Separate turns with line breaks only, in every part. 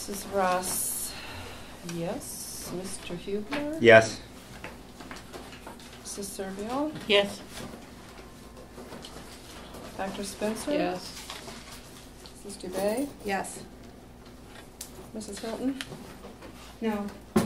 Mrs. Ross, yes. Mr. Hubner?
Yes.
Mrs. Servio?
Yes.
Dr. Spencer?
Yes.
Mrs. Dubay?
Yes.
Mrs. Hilton?
No.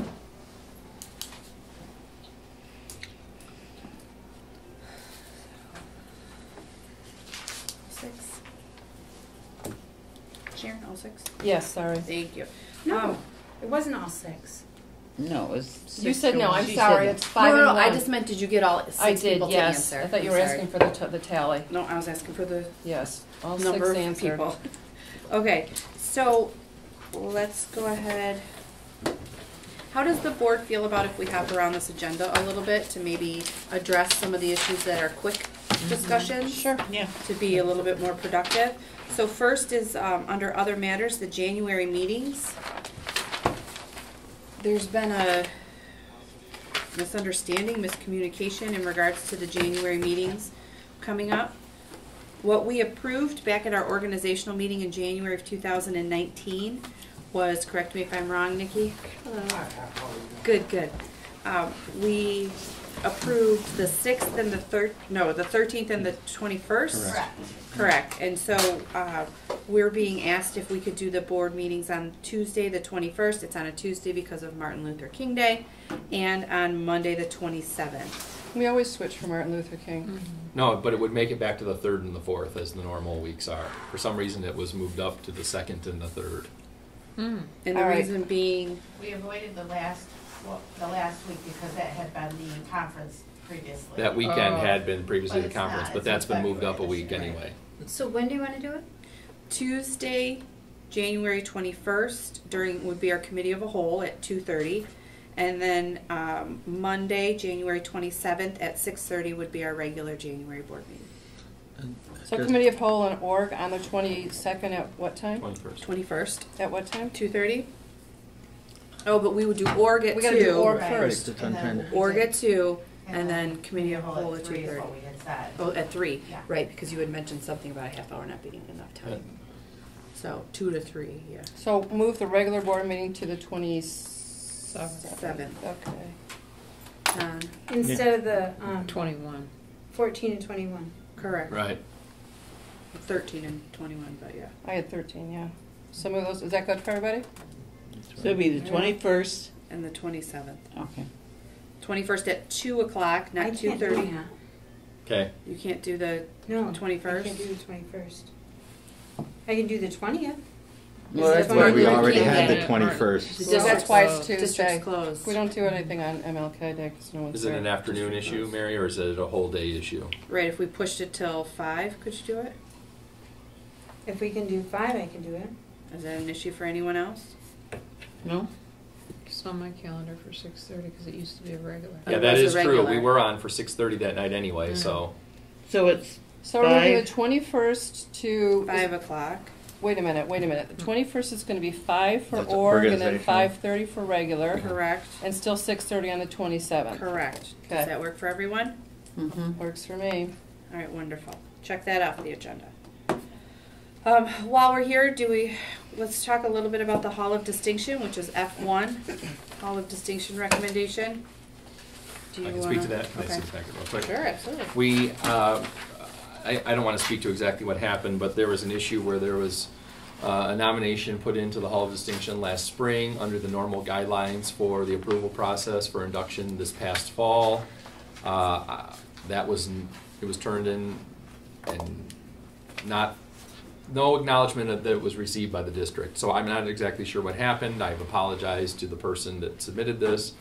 Sharon, all 6?
Yes, sorry.
Thank you.
No, it wasn't all 6.
No, it was.
You said no, I'm
She
sorry,
said
it's 5
No,
and
no,
1.
I just meant, did you get all 6
I did,
people
yes.
to answer?
I thought you were
I'm
asking
sorry.
for the tally.
No, I was asking for the
Yes, all
number
6
of
answered.
people. Okay, so let's go ahead. How does the board feel about if we hop around this agenda a little bit to maybe address some of the issues that are quick discussions?
Sure.
Yeah.
To be a little bit more productive. So first is under other matters, the January meetings. There's been a misunderstanding, miscommunication in regards to the January meetings coming up. What we approved back at our organizational meeting in January of 2019 was, correct me if I'm wrong, Nikki? Good, good. We approved the 6th and the 13th and the 21st?
Correct.
Correct. And so we're being asked if we could do the board meetings on Tuesday the 21st. It's on a Tuesday because of Martin Luther King Day. And on Monday the 27th.
We always switch from Martin Luther King.
Mm-hmm.
No, but it would make it back to the 3rd and the 4th as the normal weeks are. For some reason, it was moved up to the 2nd and the 3rd.
And the
All right.
reason being,
We avoided the last week because that had been the conference previously.
That weekend had been previously
But
the
it's
conference,
not.
but
It's
that's
in
been moved up a
February
week
this year.
anyway.
So when do you want to do it?
Tuesday, January 21st would be our committee of a whole at 2:30. And then Monday, January 27th at 6:30 would be our regular January board meeting.
So committee of whole and org on the 22nd at what time?
21st.
21st,
At what time?
2:30? Oh, but we would do org at
We gotta do
2.
org
Right.
first.
Right, that's what I'm trying to-
Org at 2, and then committee of
Well,
whole at
3 is
2:30.
what we had said.
Oh, at 3,
Yeah.
right, because you had mentioned something about a half hour not being enough time. So 2 to 3, yeah.
So move the regular board meeting to the 27th.
7th.
Okay.
Instead of the
21.
14 and 21.
Correct.
Right.
13 and 21, but yeah.
I had 13, yeah. Some of those, is that good for everybody?
So it'll be the 21st.
And the 27th.
Okay.
21st at 2 o'clock,
I
not
can't do
2:30.
that.
Okay.
You can't do the
No,
21st?
I can't do the 21st. I can do the 20th.
Well,
Is
that's
the
why
Martin
we
Luther
already
King
had
Day.
the 21st.
The
So
district's
that's why it's
closed.
Tuesday.
District's closed.
We don't do anything on MLK Day because no one's
Is it
there.
an afternoon issue, Mary, or is it a whole day issue?
Right, if we pushed it till 5, could you do it?
If we can do 5, I can do it.
Is that an issue for anyone else?
No?
It's on my calendar for 6:30 because it used to be a regular.
Yeah,
It
that
was
is
a
true.
regular.
We were on for 6:30 that night anyway, so.
So it's
So we're moving the
5.
21st to,
5 o'clock.
wait a minute. The 21st is going to be 5 for
That's
org and then
organizational.
5:30 for regular.
Correct.
And still 6:30 on the 27th.
Correct.
Okay.
Does that work for everyone?
Mm-hmm.
Works for me.
All right, wonderful. Check that off the agenda. While we're here, let's talk a little bit about the Hall of Distinction, which is F1, Hall of Distinction recommendation. Do
I can
you
speak to
wanna-
that. Can I
okay.
see the packet real quick?
Sure, absolutely.
We, I don't want to speak to exactly what happened, but there was an issue where there was a nomination put into the Hall of Distinction last spring under the normal guidelines for the approval process for induction this past fall. It was turned in and no acknowledgement that it was received by the district. So I'm not exactly sure what happened. I've apologized to the person that submitted this.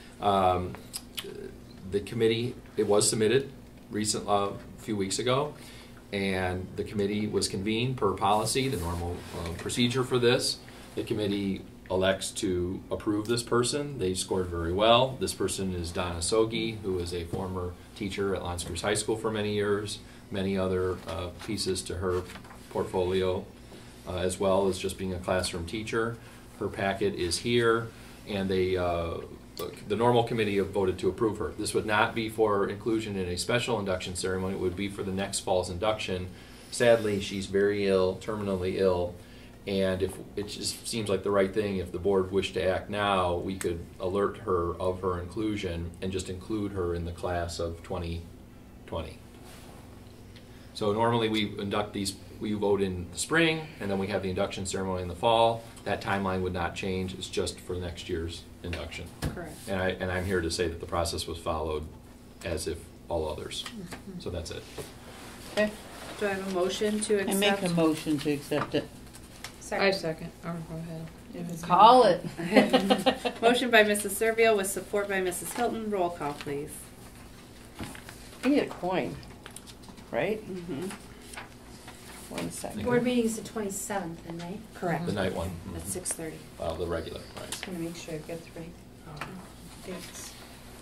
The committee, it was submitted a few weeks ago, and the committee was convened per policy, the normal procedure for this. The committee elects to approve this person. They scored very well. This person is Donna Sogi, who is a former teacher at L'Anse Creuse High School for many years, many other pieces to her portfolio, as well as just being a classroom teacher. Her packet is here, and the normal committee have voted to approve her. This would not be for inclusion in a special induction ceremony. It would be for the next fall's induction. Sadly, she's very ill, terminally ill, And if it just seems like the right thing, if the board wished to act now, we could alert her of her inclusion and just include her in the class of 2020. So normally we induct these, we vote in the spring, and then we have the induction ceremony in the fall. That timeline would not change. It's just for next year's induction.
Correct.
And I'm here to say that the process was followed as if all others. So that's it.
Okay.
Do I have a motion to accept?
I make a motion to accept it.
I second, or go ahead.
Call it.
Motion by Mrs. Servio with support by Mrs. Hilton. Roll call, please.
We need a coin, right?
Mm-hmm.
1 second.
Board meeting is the 27th, then, right?
Correct.
The night one.
At 6:30.
The regular, right.
Just want to make sure I get the right dates.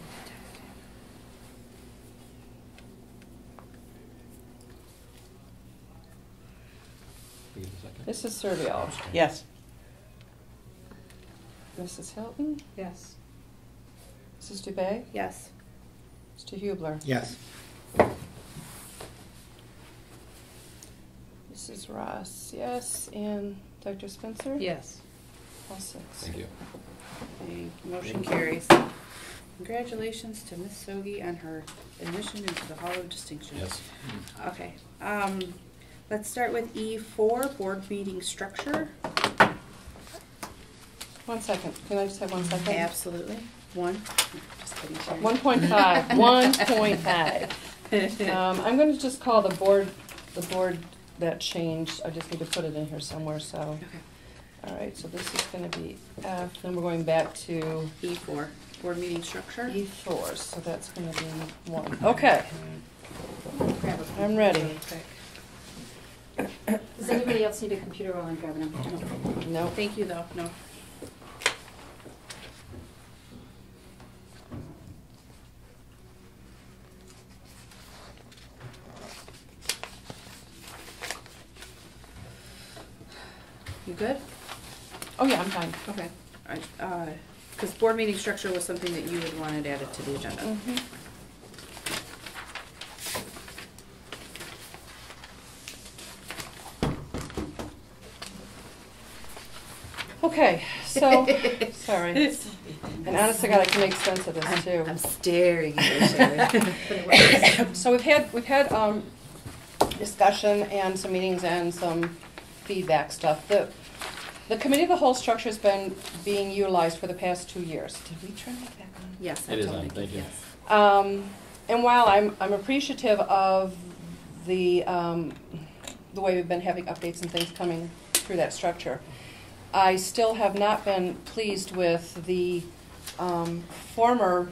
We get a second?
This is Servio.
Yes.
Mrs. Hilton?
Yes.
Mrs. Dubay?
Yes.
Mr. Hubler?
Yes.
Mrs. Ross, yes. And Dr. Spencer?
Yes.
All 6.
Thank you.
Okay, motion carries. Congratulations to Miss Sogi on her admission into the Hall of Distinction.
Yes.
Okay, let's start with E4, board meeting structure.
1 second. Can I just have 1 second?
Absolutely. One. Just kidding, Sharon.
1.5. 1.5. I'm going to just call the board that changed. I just need to put it in here somewhere. So,
Okay.
all right. So this is going to be F. Then we're going back to
E4, board meeting structure.
E4. So that's going to be 1. Okay.
Grab a
I'm ready.
really quick.
Does anybody else need a computer while I'm grabbing them?
No.
Thank you, though. No. You good?
Oh yeah, I'm fine.
Okay. All right. Because board meeting structure was something that you had wanted added to the agenda.
Mm-hmm. Okay, so, sorry. And honest to God, I can make sense of this too.
I'm staring at you, Sharon. But it works.
So we've had discussion and some meetings and some feedback stuff. The committee of the whole structure has been being utilized for the past 2 years. Did we turn that back on?
Yes, I
It is
totally
on.
did,
Thank you.
yes.
And while I'm appreciative of the way we've been having updates and things coming through that structure, I still have not been pleased with the former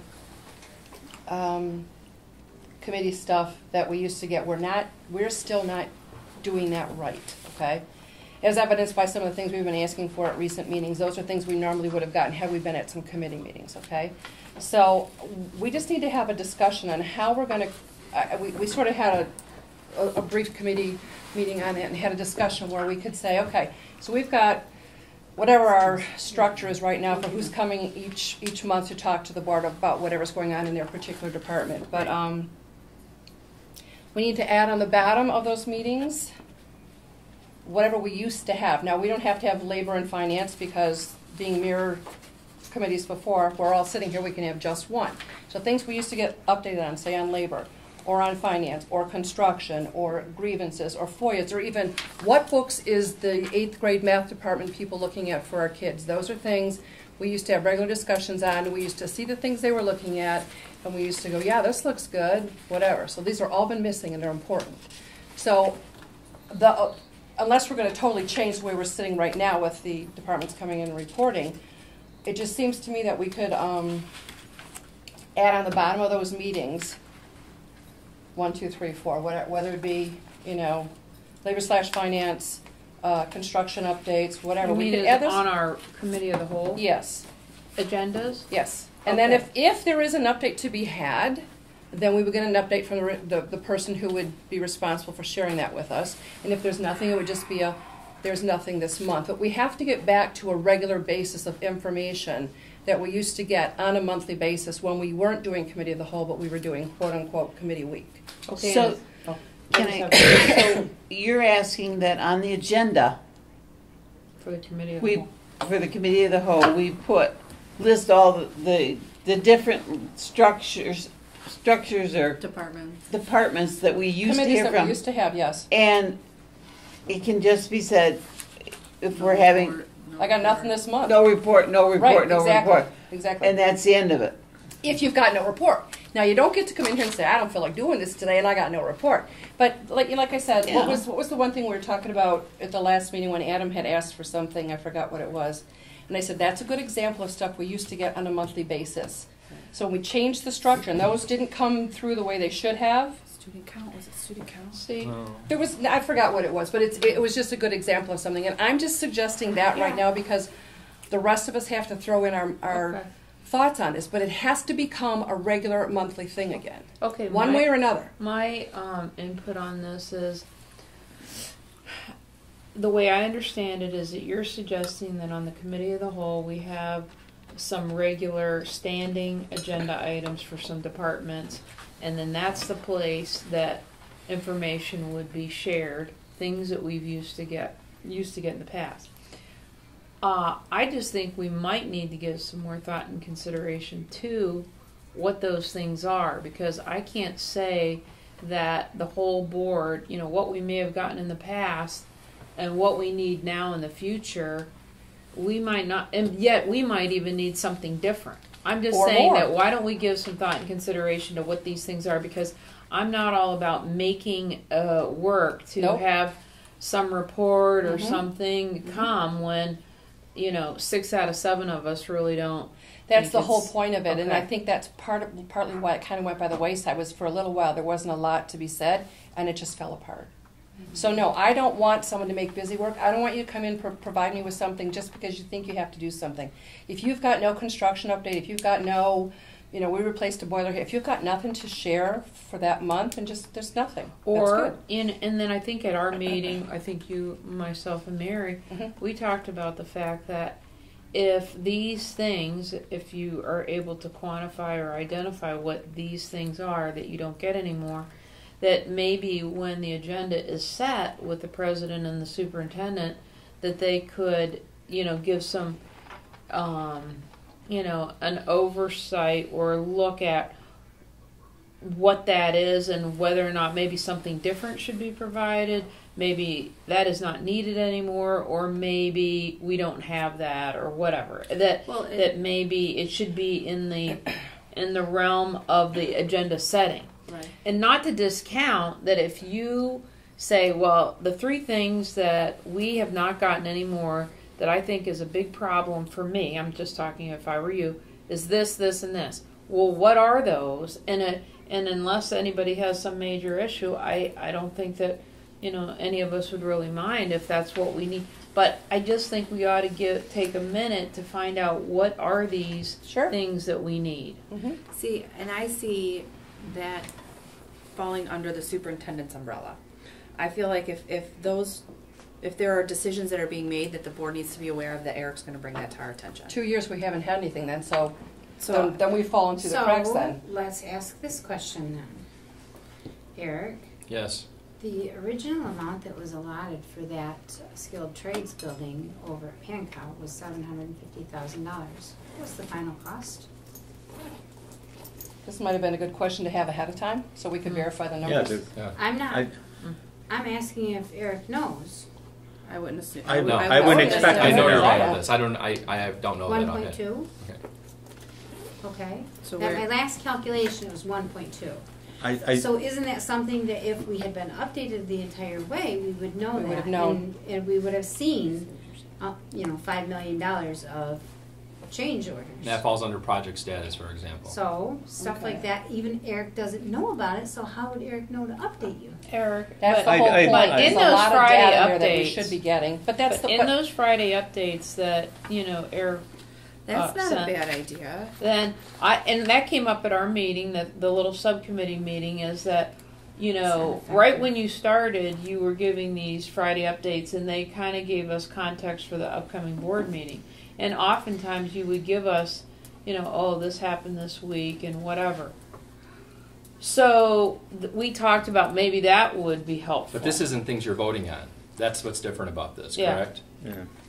committee stuff that we used to get. We're still not doing that right, okay? As evidenced by some of the things we've been asking for at recent meetings. Those are things we normally would have gotten had we been at some committee meetings, okay? So we just need to have a discussion on how we're going to, we sort of had a brief committee meeting on it and had a discussion where we could say, okay, so we've got whatever our structure is right now for who's coming each month to talk to the board about whatever's going on in their particular department. But we need to add on the bottom of those meetings whatever we used to have. Now, we don't have to have labor and finance because being mirror committees before, we're all sitting here, we can have just one. So things we used to get updated on, say on labor, or on finance, or construction, or grievances, or FOIAs, or even what books is the 8th grade math department people looking at for our kids. Those are things we used to have regular discussions on, and we used to see the things they were looking at, and we used to go, yeah, this looks good, whatever. So these are all been missing, and they're important. So unless we're going to totally change the way we're sitting right now with the departments coming in and reporting, it just seems to me that we could add on the bottom of those meetings 1, 2, 3, 4, whether it be, labor/finance, construction updates, whatever.
You
We
mean
could
is
add this.
on our committee of the whole
Yes,
agendas?
yes. And then
Okay.
if there is an update to be had, then we would get an update from the person who would be responsible for sharing that with us. And if there's nothing, it would just be there's nothing this month. But we have to get back to a regular basis of information that we used to get on a monthly basis when we weren't doing committee of the whole, but we were doing quote-unquote committee week.
Okay.
So,
and-
so you're asking that on the agenda,
for the committee of the
We,
whole?
for the committee of the whole, we list all the different structures or departments that we used to
Committees
hear
that we
from.
used to have, yes.
And it can just be said, if we're having
I got nothing this month.
no report, no
Right,
report, no
exactly,
report.
exactly.
And that's the end of it.
If you've got no report. Now, you don't get to come in here and say, I don't feel like doing this today and I got no report. But like I said,
Yeah.
what was the one thing we were talking about at the last meeting when Adam had asked for something, I forgot what it was. And I said, that's a good example of stuff we used to get on a monthly basis. So we changed the structure, and those didn't come through the way they should have.
Student count, was it student count?
See, there was, I forgot what it was, but it was just a good example of something. And I'm just suggesting that right now because the rest of us have to throw in our
Okay.
thoughts on this, but it has to become a regular monthly thing again,
Okay,
one way or another.
My input on this is, the way I understand it is that you're suggesting that on the committee of the whole, we have some regular standing agenda items for some departments, and then that's the place that information would be shared, things that we've used to get in the past. I just think we might need to give some more thought and consideration to what those things are, because I can't say that the whole board, what we may have gotten in the past and what we need now in the future, we might not, and yet we might even need something different. I'm just
Or
saying
more.
that why don't we give some thought and consideration to what these things are, because I'm not all about making work to
Nope.
have some report or
Mhm.
something come when 6 out of 7 of us really don't.
That's
think
the whole
it's-
point of it, and I
okay.
think that's partly why it kind of went by the wayside. Was for a little while there wasn't a lot to be said, and it just fell apart. So no, I don't want someone to make busy work. I don't want you to come in provide me with something just because you think you have to do something. If you've got no construction update, if you've got no, we replaced a boiler here. If you've got nothing to share for that month, and just there's nothing. That's
Or
good.
and then I think at our meeting, I think you, myself, and Mary,
Mhm.
we talked about the fact that if these things, if you are able to quantify or identify what these things are that you don't get anymore, that maybe when the agenda is set with the president and the superintendent, that they could, give some, an oversight or look at what that is and whether or not maybe something different should be provided. Maybe that is not needed anymore, or maybe we don't have that, or whatever. That maybe it should be in the realm of the agenda setting.
Right.
And not to discount that if you say, well, the 3 things that we have not gotten anymore that I think is a big problem for me, I'm just talking if I were you, is this, this, and this. Well, what are those? And unless anybody has some major issue, I don't think that, any of us would really mind if that's what we need. But I just think we ought to take a minute to find out what are these
Sure.
things that we need.
Mm-hmm.
See, and I see that falling under the superintendent's umbrella. I feel like if there are decisions that are being made that the board needs to be aware of, that Eric's going to bring that to our attention.
2 years we haven't had anything then, so
So
then we fall into the cracks then.
Let's ask this question then. Eric,
Yes.
the original amount that was allotted for that skilled trades building over at Hancock was $750,000. What was the final cost?
This might have been a good question to have ahead of time, so we could verify the numbers.
Yeah.
I'm not.
I-
I'm asking if Eric knows.
I wouldn't assume.
I
No,
wouldn't expect
I
him
know
to
you're
know.
right on this. I don't know that offhand.
1.2?
Okay.
Okay.
So
That
we're-
my last calculation was 1.2.
I
So isn't that something that if we had been updated the entire way, we would know
We
that?
would have known.
And we would have seen, $5 million of change orders.
That falls under project status, for example.
So, stuff
Okay.
like that, even Eric doesn't know about it, so how would Eric know to update you?
Eric,
That's the
but,
whole point.
but in
There's a
those
lot of
Friday
data there that we
updates-
should be getting, but that's
but
the.
in those Friday updates that Eric
That's not
sent,
a bad idea.
then and that came up at our meeting, that the little subcommittee meeting, is that right when you started, you were giving these Friday updates, and they kind of gave us context for the upcoming board meeting. And oftentimes you would give us, oh, this happened this week and whatever. So we talked about maybe that would be helpful.
But this isn't things you're voting on. That's what's different about this,
Yeah.
correct?
yeah.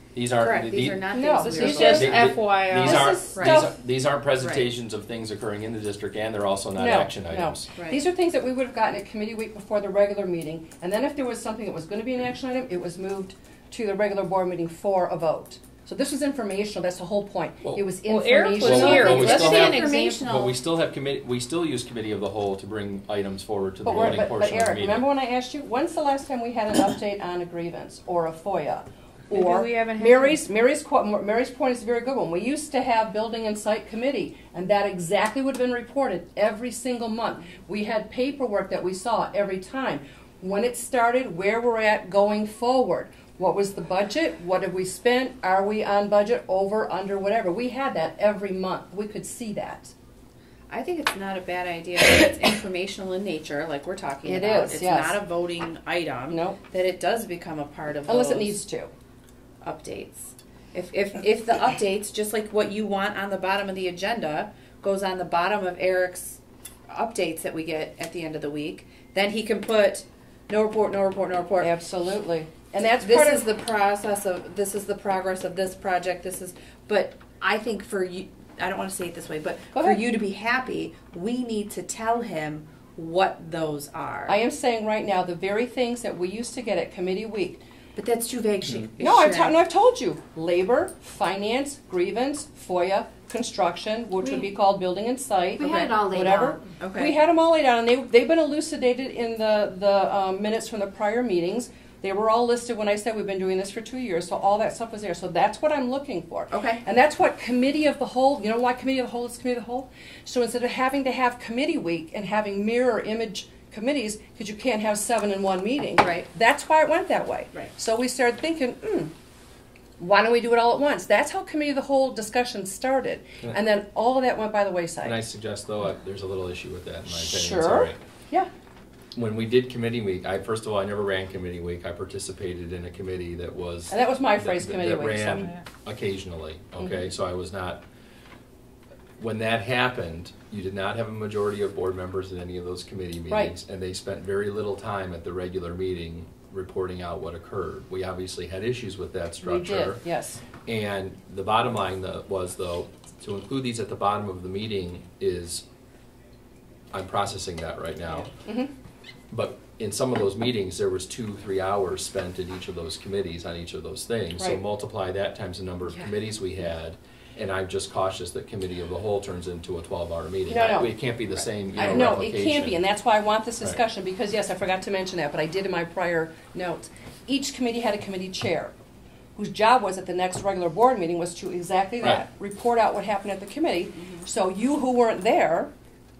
These aren't.
Correct, these are not
No,
things
this
we
is
are
just
voting
These
on.
FYI.
These
This
aren't,
is stuff-
these aren't presentations of things occurring in the district, and they're also not action items.
Right.
These are things that we would have gotten at committee week before the regular meeting, and then if there was something that was gonna be an action item, it was moved to the regular board meeting for a vote. So this was informational, that's the whole point. It was
Well, Eric was
informational.
here.
Well, we
Let's
still
see
have-
an example.
But we still have we still use committee of the whole to bring items forward to the
But
voting
but
portion of the
Eric,
meeting.
remember when I asked you, when's the last time we had an update on a grievance or a FOIA?
Maybe
Or
we haven't had
Mary's point is a very good one. We used to have building and site committee, and that exactly would have been reported every single month. We had paperwork that we saw every time. When it started, where we're at going forward. What was the budget? What have we spent? Are we on budget? Over, under, whatever. We had that every month. We could see that.
I think it's not a bad idea that it's informational in nature, like we're talking
It
about.
is,
It's
yes.
not a voting item.
Nope.
That it does become a part of
Unless it
those
needs to.
updates. If the updates, just like what you want on the bottom of the agenda, goes on the bottom of Eric's updates that we get at the end of the week, then he can put no report, no report, no report.
Absolutely. And that's
This
part
is
of
the process of, this is the progress of this project, but I think for you, I don't want to say it this way, but
Go
for
ahead.
you to be happy, we need to tell him what those are.
I am saying right now, the very things that we used to get at committee week.
But that's too vague,
No, I've told you. Labor, finance, grievance, FOIA, construction, which would be called building and site.
We had it all laid
whatever.
out.
Okay.
We had them all laid out, and they've been elucidated in the minutes from the prior meetings. They were all listed when I said we've been doing this for 2 years, so all that stuff was there. So that's what I'm looking for.
Okay.
And that's what committee of the whole, you know why committee of the whole is committee of the whole? So instead of having to have committee week and having mirror image committees, because you can't have 7 in one meeting.
Right.
That's why it went that way.
Right.
So we started thinking, why don't we do it all at once? That's how committee of the whole discussion started.
Yeah.
And then all of that went by the wayside.
And I suggest, though, there's a little issue with that, in my opinion. It's
Sure.
all right.
Yeah.
When we did committee week, first of all, I never ran committee week. I participated in a committee that was...
And that was my phrase, committee
that
week. So.
ran occasionally, okay? So I was not... When that happened, you did not have a majority of board members in any of those committee meetings.
Right.
And they spent very little time at the regular meeting reporting out what occurred. We obviously had issues with that structure.
We did, yes.
And the bottom line was, though, to include these at the bottom of the meeting is, I'm processing that right now.
Mm-hmm.
But in some of those meetings, there was 2-3 hours spent at each of those committees on each of those things. So
Right.
multiply that times the number of committees we had, and I'm just cautious that committee of the whole turns into a 12-hour meeting.
No.
It can't be the same,
No, it
replication.
can't be, and that's why I want this
Right.
discussion, because yes, I forgot to mention that, but I did in my prior notes. Each committee had a committee chair, whose job was at the next regular board meeting was to exactly that,
Right.
report out what happened at the committee, so you who weren't there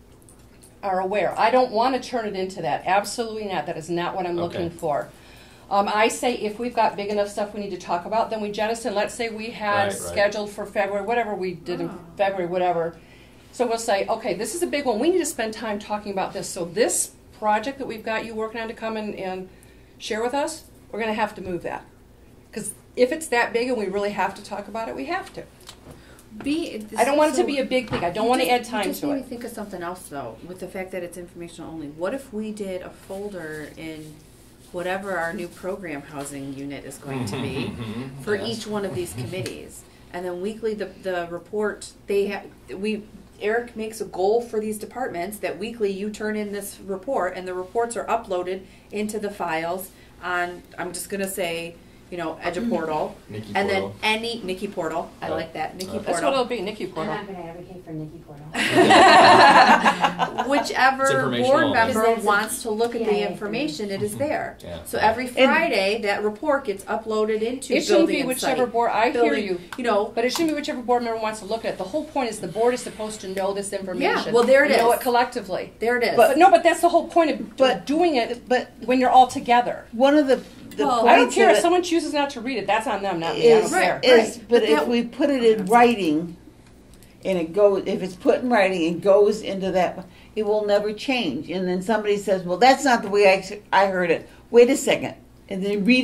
are aware. I don't want to turn it into that, absolutely not, that is not what I'm looking
Okay.
for. I say if we've got big enough stuff we need to talk about, then we jettison, let's say we had
Right.
scheduled for February, whatever we did in February, whatever. So we'll say, okay, this is a big one. We need to spend time talking about this. So this project that we've got you working on to come and share with us, we're going to have to move that. Because if it's that big and we really have to talk about it, we have to. I don't want it to be a big thing. I don't want to add time
You just
to
made me
it.
think of something else, though, with the fact that it's informational only. What if we did a folder in whatever our new program housing unit is going to be for
Yes.
each one of these committees? And then weekly, the report, Eric makes a goal for these departments that weekly you turn in this report, and the reports are uploaded into the files on, I'm just going to say, EduPortal.
Nikki
And
Portal.
then Nikki Portal. I like that. Nikki Portal.
That's what it'll be, Nikki
I'm
Portal.
not gonna advocate for Nikki Portal.
It's
Whichever
informational
board
only.
member
Because that's
wants to look at
yeah,
the
yeah,
information, it is there.
Yeah.
So every Friday, that report gets uploaded into
It shouldn't
building
be
and
whichever
site.
board, I hear
Building-
you. But it shouldn't be whichever board member wants to look at it. The whole point is the board is supposed to know this information.
well, there it
Know
is.
it collectively.
There it is.
But that's the whole point of
But-
doing it
but-
when you're all together.
One of the
Well,
points
I don't care
of
if
it
someone chooses not to read it. That's on them, not me. I don't
is,
care.
is
Right.
but
But
if
that-
we put it in writing, and it goes, if it's put in writing and goes into that, it will never change. And then somebody says, "Well, that's not the way I heard it." Wait a second, and then read it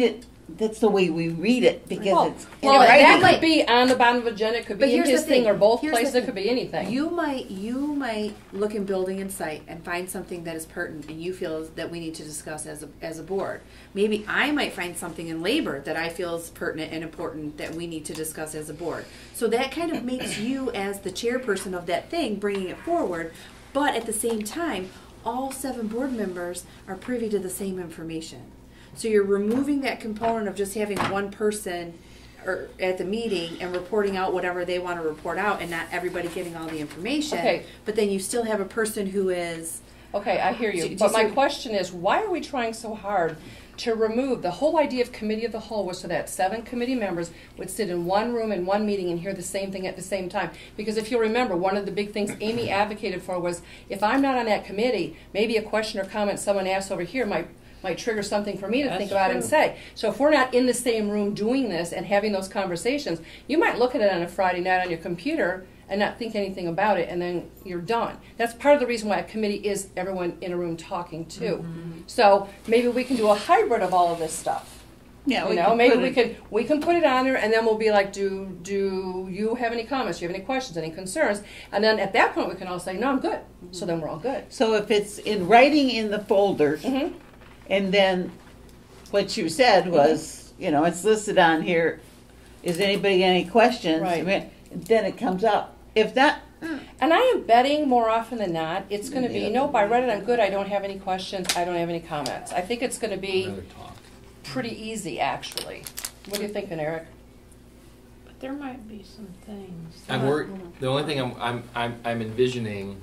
that's the way we read it because
Well,
it's in
well, that
writing.
could be on the bottom of the agenda, it could
But
be in
here's
his
the
thing,
thing.
or both
Here's the
places, it
thing.
could be anything.
You might look in building and site and find something that is pertinent and you feel that we need to discuss as a board. Maybe I might find something in labor that I feel is pertinent and important that we need to discuss as a board. So that kind of makes you as the chairperson of that thing bringing it forward, but at the same time, all 7 board members are privy to the same information. So you're removing that component of just having one person or at the meeting and reporting out whatever they want to report out and not everybody getting all the information.
Okay.
But then you still have a person who is...
Okay, I hear
Do
you,
you
but my
see-
question is, why are we trying so hard to remove, the whole idea of committee of the whole was so that 7 committee members would sit in one room in one meeting and hear the same thing at the same time. Because if you'll remember, one of the big things Amy advocated for was, if I'm not on that committee, maybe a question or comment someone asks over here might trigger something for me to think about and say. So if we're not in the same room doing this and having those conversations, you might look at it on a Friday night on your computer and not think anything about it, and then you're done. That's part of the reason why a committee is everyone in a room talking too. So maybe we can do a hybrid of all of this stuff.
Yeah,
You know, maybe we can put it on there, and then we'll be like, do you have any comments? Do you have any questions, any concerns? And then at that point, we can all say, no, I'm good. So then we're all good.
So if it's in writing in the folders, and then what you said was, you know, it's listed on here. Is anybody got any questions?
Right.
I mean, then it comes up. If that,
And I am betting more often than not, it's going to be, nope, I read it, I'm good, I don't have any questions, I don't have any comments. I think it's going to be
Rather talk.
pretty easy, actually. What are you thinking, Eric?
But there might be some things.
I'm worried. The only thing I'm envisioning.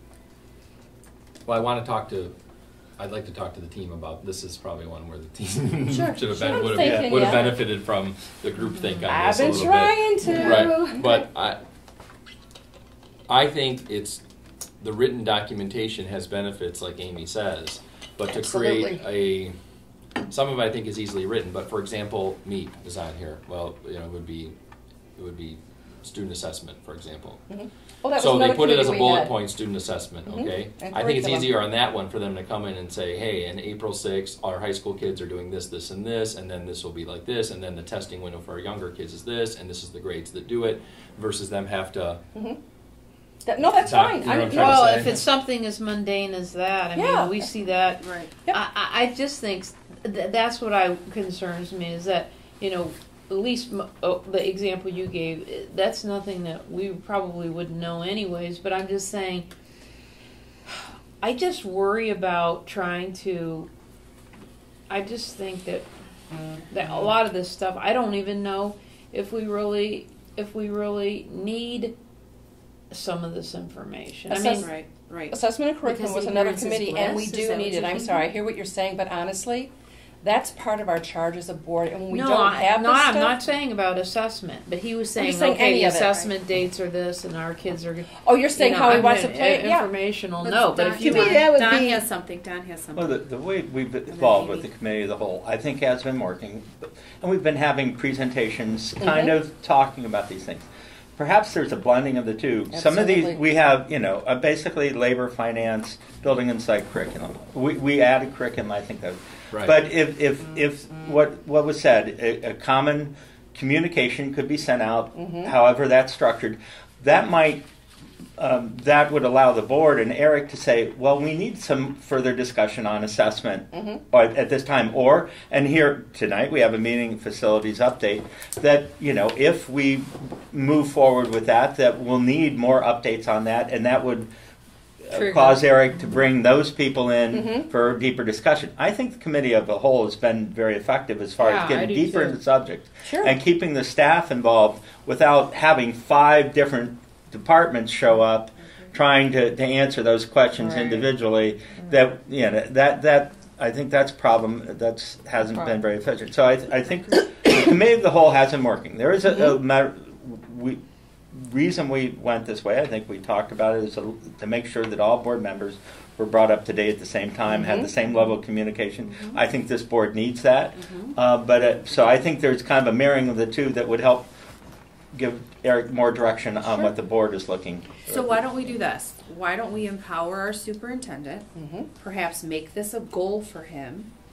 Well, I'd like to talk to the team about this. Is probably one where the team
Sure,
should have
sure, I'm
would
thinking,
have
yeah.
benefited from the group think on
I've
this a
been
little
trying
bit.
to.
Right, but I think it's the written documentation has benefits, like Amy says, but to create some of it I think is easily written. But for example, MEEP is on here. Well, you know, it would be student assessment, for example.
Well, that was
So they
another
put it as a
committee we
bullet
had.
point student assessment, okay?
And
I think it's
curriculum.
easier on that one for them to come in and say, hey, in April 6th, our high school kids are doing this, this, and this, and then this will be like this, and then the testing window for our younger kids is this, and this is the grades that do it, versus them have to...
No, that's
Doc,
fine.
you know what I'm trying to
Well,
say?
if it's something as mundane as that, I
Yeah.
mean, we see that.
Right.
Yep.
I just think that's what concerns me is that, you know, at least the example you gave, that's nothing that we probably wouldn't know anyways, but I'm just saying, I just worry about trying to, I just think that a lot of this stuff, I don't even know if we really need some of this information. I mean,
Right.
Assessment and curriculum
Because
was another
ignorance is
committee, and we
bliss? Is
do
that
need
what
it.
you're
I'm
thinking?
sorry, I hear what you're saying, but honestly, that's part of our charge as a board, and when we
no,
don't have this
I'm
stuff...
not saying about assessment, but he was saying,
just saying
okay,
any
the
of it.
assessment dates are this, and our kids are.
Oh, you're saying
you know,
how he
I'm
wants to
gonna-
play it? Yeah.
Informational,
Let's-
no, but
Don-
if you
To me,
want,
that would
Don
be-
has something. Don has something.
Well, the way we've evolved with the committee of the whole, I think has been working. And we've been having presentations kind of talking about these things. Perhaps there's a blending of the two. Some of
Absolutely.
these, we have, you know, basically labor, finance, building and site curriculum. We added curriculum, I think.
Right.
But if what was said, a common communication could be sent out, however that's structured, that might that would allow the board and Eric to say, well, we need some further discussion on assessment or at this time. Or, and here tonight we have a meeting facilities update that, you know, if we move forward with that we'll need more updates on that, and that would cause Eric to bring those people in for deeper discussion. I think the committee of the whole has been very effective as far
Yeah,
as
I
getting
do
deeper
too.
into the subject
Sure.
and keeping the staff involved without having 5 different departments show up trying to answer those questions
Right.
individually. That, you know, that I think that's a problem that hasn't been very efficient. So I think the committee of the whole hasn't working. There is a matter, reason we went this way, I think we talked about it, is to make sure that all board members were brought up to date at the same time, had the same level of communication. I think this board needs that. So I think there's kind of a marrying of the two that would help give Eric more direction on what the board is looking for.
So why don't we do this? Why don't we empower our superintendent? Perhaps make this a goal for him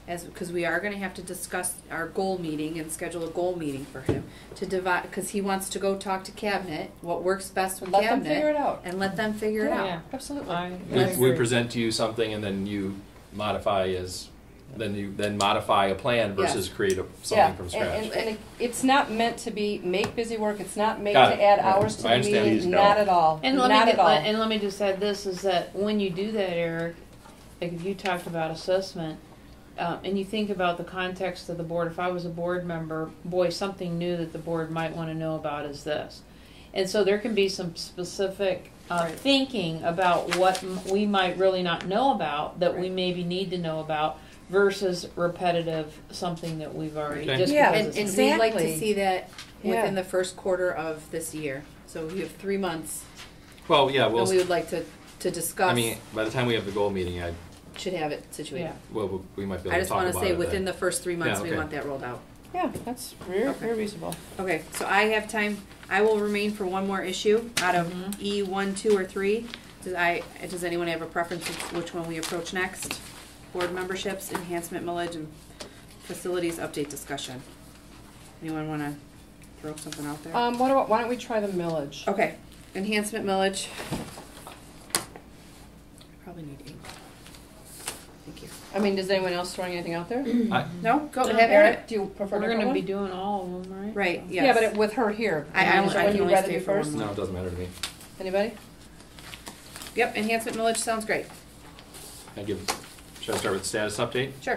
because we are gonna have to discuss our goal meeting and schedule a goal meeting for him to divide, because he wants to go talk to cabinet, what works best with
Let them
cabinet.
figure it out.
And let them figure it out.
Yeah.
Absolutely.
We present to you something and then you modify then modify a plan versus create something from scratch.
And it's not meant to be make busy work. It's not made
Got
to
it.
add
Right.
hours to
I
the
understand.
meeting.
Please
Not
don't.
at all.
And
not
let me
at all.
and let me just add this is that when you do that, Eric, like if you talked about assessment, and you think about the context of the board, if I was a board member, boy, something new that the board might want to know about is this. And so there can be some specific thinking about what we might really not know about that we maybe need to know about versus repetitive something that we've already
Okay.
just
Yeah,
because
And
it's
we'd like
Exactly.
to see that
Yeah.
within the first quarter of this year. So we have 3 months,
Well, yeah,
and we would like to discuss.
I mean, by the time we have the goal meeting,
should have it situated.
Yeah.
we might be able
I
to
just
talk
want
about
to say
it
within
then.
the first 3 months,
Yeah,
we
okay.
want that rolled out.
Yeah, that's very,
Okay.
very reasonable.
Okay, so I have time. I will remain for one more issue out of E1, 2, or 3. Does anyone have a preference of which one we approach next? Board memberships, enhancement millage, and facilities update discussion. Anyone want to throw something out there?
Why don't we try the millage?
Okay, enhancement millage. I probably need 8. Thank you.
I mean, does anyone else throwing anything out there?
No, go
No,
ahead,
Eric, do you prefer
we're
to
going
go
to be
one?
doing all of them, right?
Right, yes.
Yeah, but with her here.
I
So
can
when you
only
rather
stay
do
for
first?
one more.
No, it doesn't matter to me.
Anybody?
Yep, enhancement millage sounds great.
Should I start with the status update?
Sure.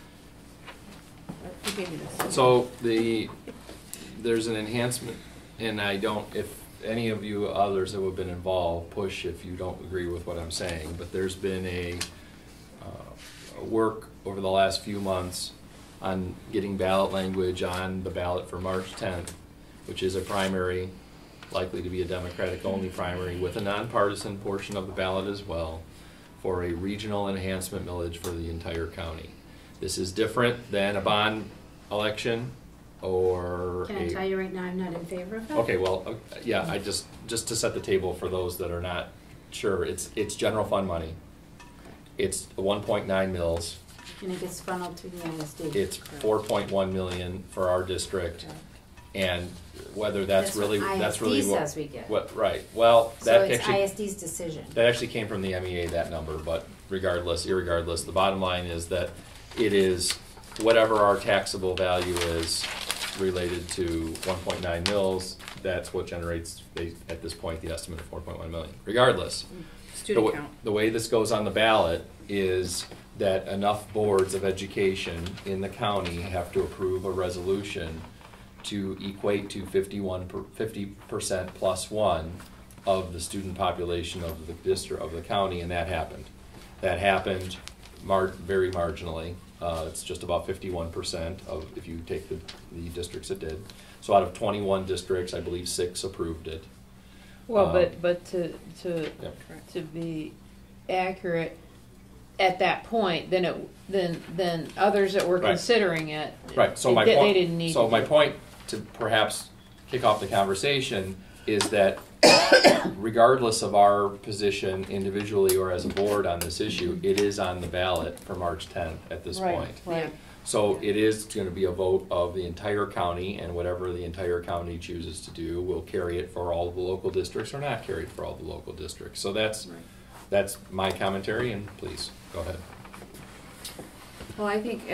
Who gave me this?
So there's an enhancement, and if any of you others that have been involved, push if you don't agree with what I'm saying, but there's been a work over the last few months on getting ballot language on the ballot for March 10th, which is a primary, likely to be a Democratic-only primary with a nonpartisan portion of the ballot as well, for a regional enhancement millage for the entire county. This is different than a bond election or
Can I tell you right now, I'm not in favor of that?
Okay, well, yeah, I just to set the table for those that are not sure, it's general fund money. It's 1.9 mils.
And it gets funneled through the ISD.
It's 4.1 million for our district, and whether that's really
what ISD says we get.
what right. Well,
So
that
it's
actually
ISD's decision.
that actually came from the MEA, that number, but irregardless, the bottom line is that it is whatever our taxable value is related to 1.9 mils, that's what generates, at this point, the estimate of 4.1 million. Regardless,
Student count.
the way this goes on the ballot is that enough boards of education in the county have to approve a resolution to equate to 50% plus one of the student population of the district of the county, and that happened. That happened very marginally. It's just about 51% of if you take the districts it did. So out of 21 districts, I believe 6 approved it.
Well, but to be accurate at that point, then others that were
Right.
considering it,
Right. So
they didn't need.
So
to
my
do it.
point to perhaps kick off the conversation is that regardless of our position individually or as a board on this issue, it is on the ballot for March 10th at this
Right,
point.
right.
So it is going to be a vote of the entire county, and whatever the entire county chooses to do will carry it for all of the local districts or not carry it for all the local districts. So that's my commentary, and please go ahead.
Well, I think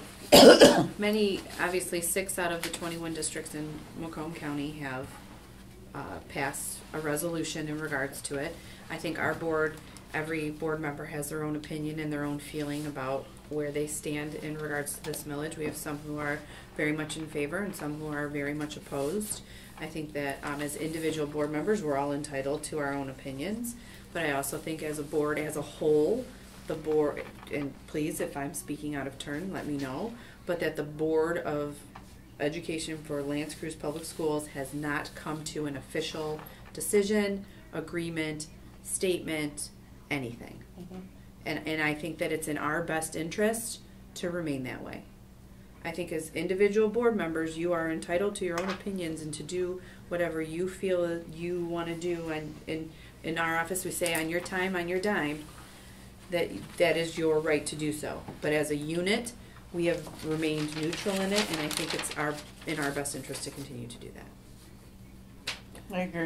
obviously 6 out of the 21 districts in Macomb County have passed a resolution in regards to it. I think our board, every board member has their own opinion and their own feeling about where they stand in regards to this millage. We have some who are very much in favor and some who are very much opposed. I think that as individual board members, we're all entitled to our own opinions. But I also think as a board as a whole, the board, and please, if I'm speaking out of turn, let me know, but that the Board of Education for L'Anse Creuse Public Schools has not come to an official decision, agreement, statement, anything.
Mm-hmm.
And I think that it's in our best interest to remain that way. I think as individual board members, you are entitled to your own opinions and to do whatever you feel you want to do. And in our office, we say on your time, on your dime, that is your right to do so. But as a unit, we have remained neutral in it, and I think it's in our best interest to continue to do that.
I agree.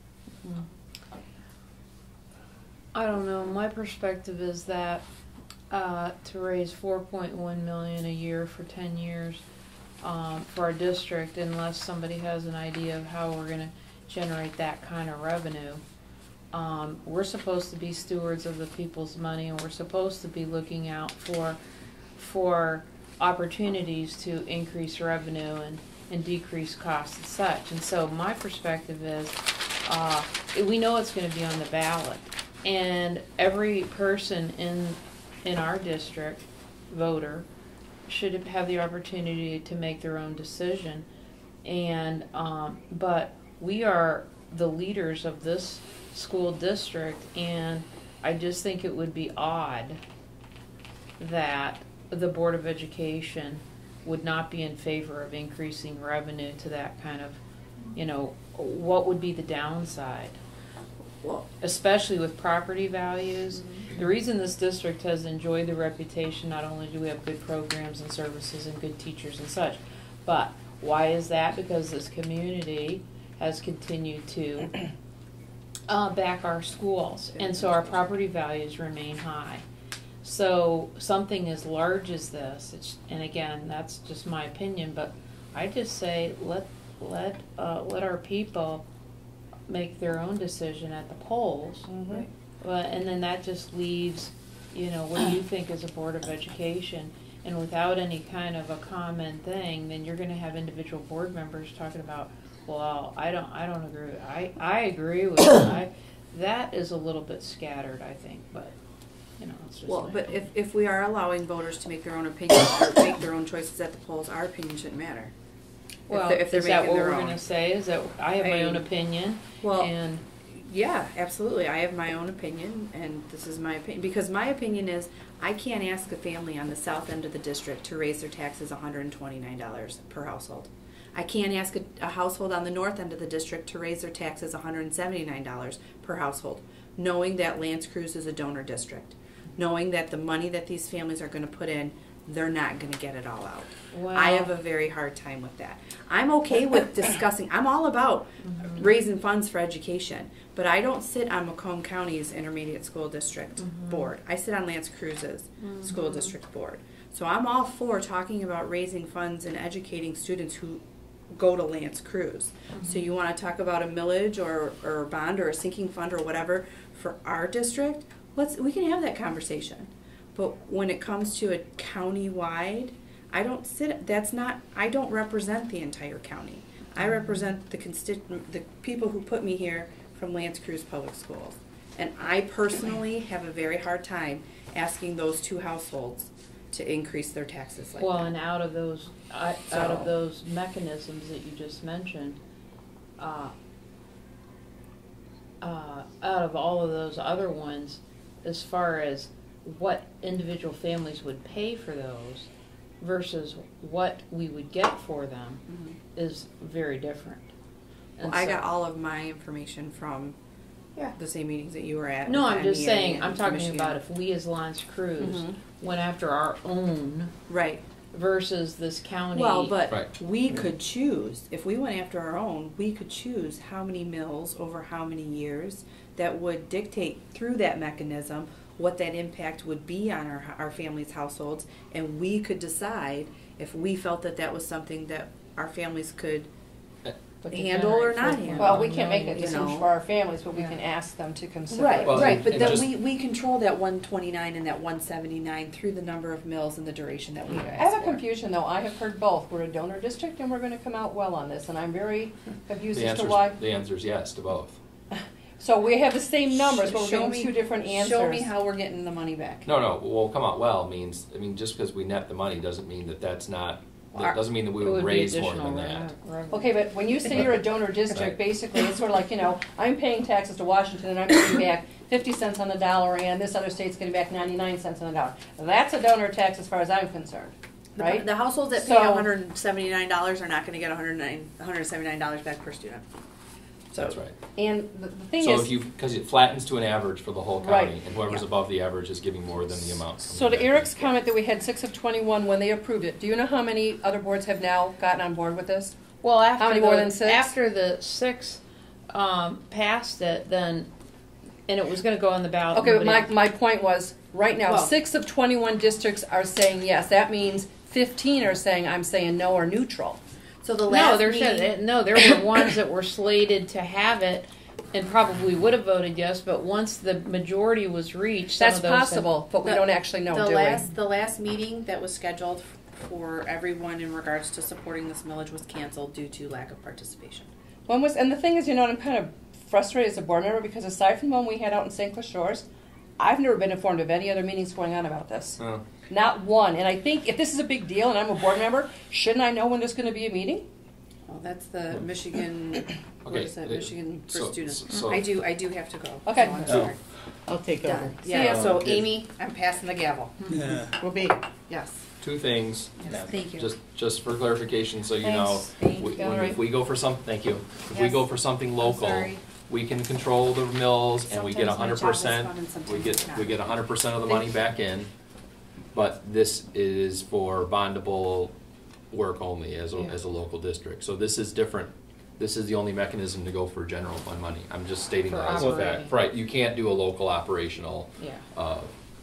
I don't know. My perspective is that to raise 4.1 million a year for 10 years for our district, unless somebody has an idea of how we're going to generate that kind of revenue. We're supposed to be stewards of the people's money, and we're supposed to be looking out for opportunities to increase revenue and decrease costs and such. And so my perspective is, we know it's going to be on the ballot, and every person in our district, voter, should have the opportunity to make their own decision. And but we are the leaders of this school district, and I just think it would be odd that the Board of Education would not be in favor of increasing revenue to that kind of, what would be the downside? Well, especially with property values. The reason this district has enjoyed the reputation, not only do we have good programs and services and good teachers and such, but why is that? Because this community has continued to back our schools, and so our property values remain high. So something as large as this, and again, that's just my opinion, but I just say let our people make their own decision at the polls.
Mm-hmm.
And then that just leaves, what do you think as a Board of Education? And without any kind of a common thing, then you're going to have individual board members talking about, well, I don't agree. I agree with it. That is a little bit scattered, I think, but it's just.
Well, but if we are allowing voters to make their own opinions or make their own choices at the polls, our opinion shouldn't matter.
Well,
if they're
is that
making
what
their
we're
own.
going to say? Is that I have my own opinion?
Well,
and
yeah, absolutely. I have my own opinion, and this is my opinion. Because my opinion is, I can't ask a family on the south end of the district to raise their taxes $129 per household. I can't ask a household on the north end of the district to raise their taxes $179 per household, knowing that Creuse is a donor district, knowing that the money that these families are going to put in, they're not going to get it all out.
Wow.
I have a very hard time with that. I'm okay with discussing. I'm all about raising funds for education, but I don't sit on Macomb County's intermediate school district board. I sit on Creuse's school district board. So I'm all for talking about raising funds and educating students who go to Creuse. So you want to talk about a millage or a bond or a sinking fund or whatever for our district? We can have that conversation. But when it comes to a county-wide, I don't represent the entire county. I represent the people who put me here from Creuse Public Schools. And I personally have a very hard time asking those two households to increase their taxes like that.
And out of those mechanisms that you just mentioned, out of all of those other ones, as far as what individual families would pay for those versus what we would get for them is very different.
Well, I got all of my information from the same meetings that you were at.
No, I'm just saying,
and
I'm talking
Michigan.
about if we as Creuse went after our own versus this county.
Well, but we could choose. If we went after our own, we could choose how many mills over how many years that would dictate through that mechanism what that impact would be on our families' households, and we could decide if we felt that was something that our families could handle or not handle.
Well, we can't make a decision for our families, but we can ask them to consider.
Right,
Well,
right. But
and
then we control that 129 and that 179 through the number of mills and the duration that we ask
I have a
for.
confusion though. I have heard both. We're a donor district and we're going to come out well on this, and I'm very confused as to why.
The answer is yes to both.
So we have the same numbers, but we're
Show
getting
me-
two different answers.
Show me how we're getting the money back.
No, well, come out well means, just because we net the money doesn't mean that's not, that doesn't mean that we
It
would
would be
raise more
additional
than that.
revenue.
Okay, but when you say you're a donor district,
Right.
basically it's sort of like, I'm paying taxes to Washington and I'm getting back 50 cents on the dollar, and this other state's getting back 99 cents on the dollar. That's a donor tax as far as I'm concerned, right?
The households that pay
So-
$179 are not going to get $179 back per student.
So,
That's right.
And the thing
So
is,
if you, because it flattens to an average for the whole county,
Right.
and whoever's
Yeah.
above the average is giving more than the amount.
so to Eric's comment that we had 6 of 21 when they approved it, do you know how many other boards have now gotten on board with this?
Well, after
many
the,
more than 6?
After the 6 passed it, then, and it was going to go on the ballot.
Okay, but
nobody-
my point was, right now,
Well-
6 of 21 districts are saying yes. That means 15 are saying I'm saying no or neutral.
So the
No,
last
there
meeting,
said no. There were ones that were slated to have it, and probably would have voted yes. But once the majority was reached, some
That's
of those
possible, but we
The-
don't actually know,
the
do
last meeting that was scheduled for everyone in regards to supporting this millage was canceled due to lack of participation.
we? And the thing is, I'm kind of frustrated as a board member because aside from the one we had out in St. Clair Shores, I've never been informed of any other meetings going on about this.
Oh.
Not one. And I think if this is a big deal and I'm a board member, shouldn't I know when there's going to be a meeting?
Well, that's the Michigan, what
Okay,
is that, Michigan for
so-
students.
so-
I do have to go.
Okay.
So I'm
Oh.
sorry.
I'll take over.
Done. Yeah,
ya.
so
good.
Amy, I'm passing the gavel.
We'll be.
Yes.
Two things,
Yes, thank you.
just for clarification, so you know,
Thanks. Thank you.
if we go for thank you. If we
Yes.
go for something local,
sorry.
we can control the mills and we get
Sometimes my job is
100%.
fun and sometimes
We
it's not.
get 100% of the money back in, but this is for bondable work only as a local district. So this is different. This is the only mechanism to go for general fund money. I'm just stating
For
that as a
operating.
fact. Right, you can't do a local operational.
Yeah.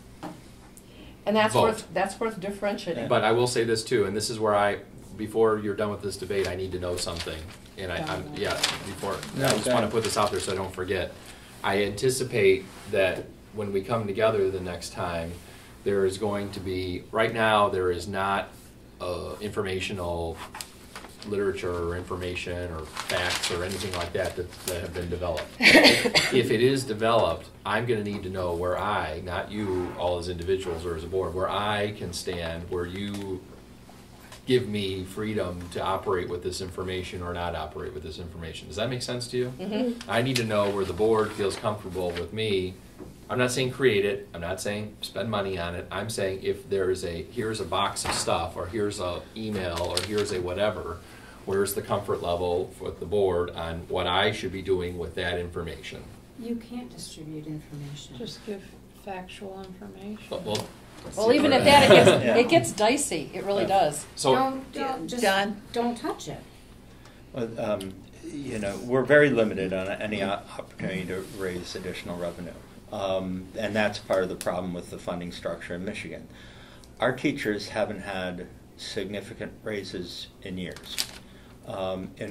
And that's
Vote.
worth differentiating.
But I will say this too, and this is where before you're done with this debate, I need to know something. And before,
No,
I just
go
want to
ahead.
put this out there so I don't forget. I anticipate that when we come together the next time, there is going to be, right now, there is not informational literature or information or facts or anything like that have been developed. If it is developed, I'm going to need to know where I, not you all as individuals or as a board, where I can stand, where you give me freedom to operate with this information or not operate with this information. Does that make sense to you?
Mm-hmm.
I need to know where the board feels comfortable with me. I'm not saying create it, I'm not saying spend money on it, I'm saying if there is here's a box of stuff, or here's a email, or here's a whatever, where's the comfort level with the board on what I should be doing with that information?
You can't distribute information.
Just give factual information.
Well, even at that,
Yeah.
it gets dicey. It really does.
So,
Just
Done.
don't touch it.
Well, we're very limited on any opportunity to raise additional revenue. And that's part of the problem with the funding structure in Michigan. Our teachers haven't had significant raises in years. In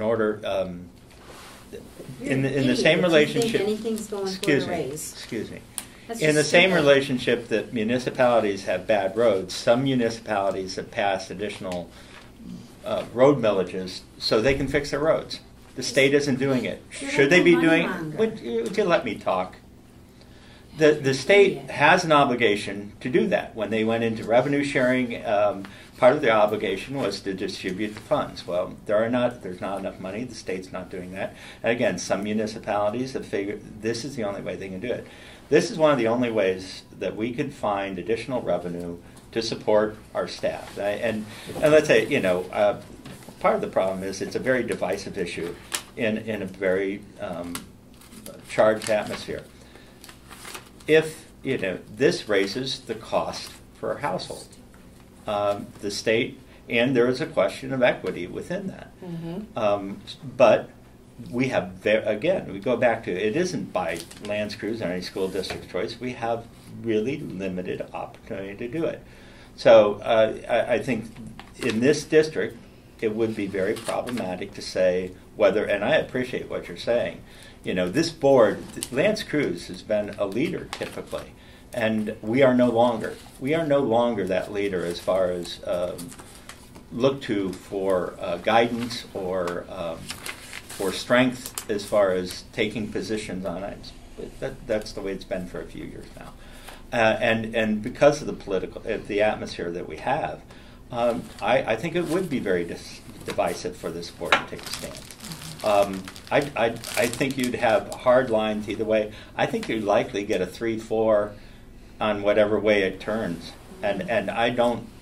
the same relationship,
Anything's going for a
excuse
raise.
me.
That's
In the
just
same
stupid.
relationship that municipalities have bad roads, some municipalities have passed additional road millages so they can fix their roads. The state isn't doing it.
You're
Should they be
like a
doing
moneymonger.
it? Would you let me talk? The state has an obligation to do that. When they went into revenue sharing, part of their obligation was to distribute the funds. Well, there's not enough money. The state's not doing that. And again, some municipalities have figured this is the only way they can do it. This is one of the only ways that we could find additional revenue to support our staff. And let's say, part of the problem is it's a very divisive issue in a very charged atmosphere. If this raises the cost for a household, the state, and there is a question of equity within that.
Mm-hmm.
But we have, again, we go back to, it isn't by Lands, Creuse, or any school district choice. We have really limited opportunity to do it. So I think in this district, it would be very problematic to say whether, and I appreciate what you're saying, this board, Lance Creuse has been a leader typically, and we are no longer that leader as far as look to for guidance or for strength as far as taking positions on it. That's the way it's been for a few years now, and because of the atmosphere that we have, I think it would be very divisive for this board to take a stand. I think you'd have hard lines either way. I think you'd likely get a 3-4 on whatever way it turns, and I don't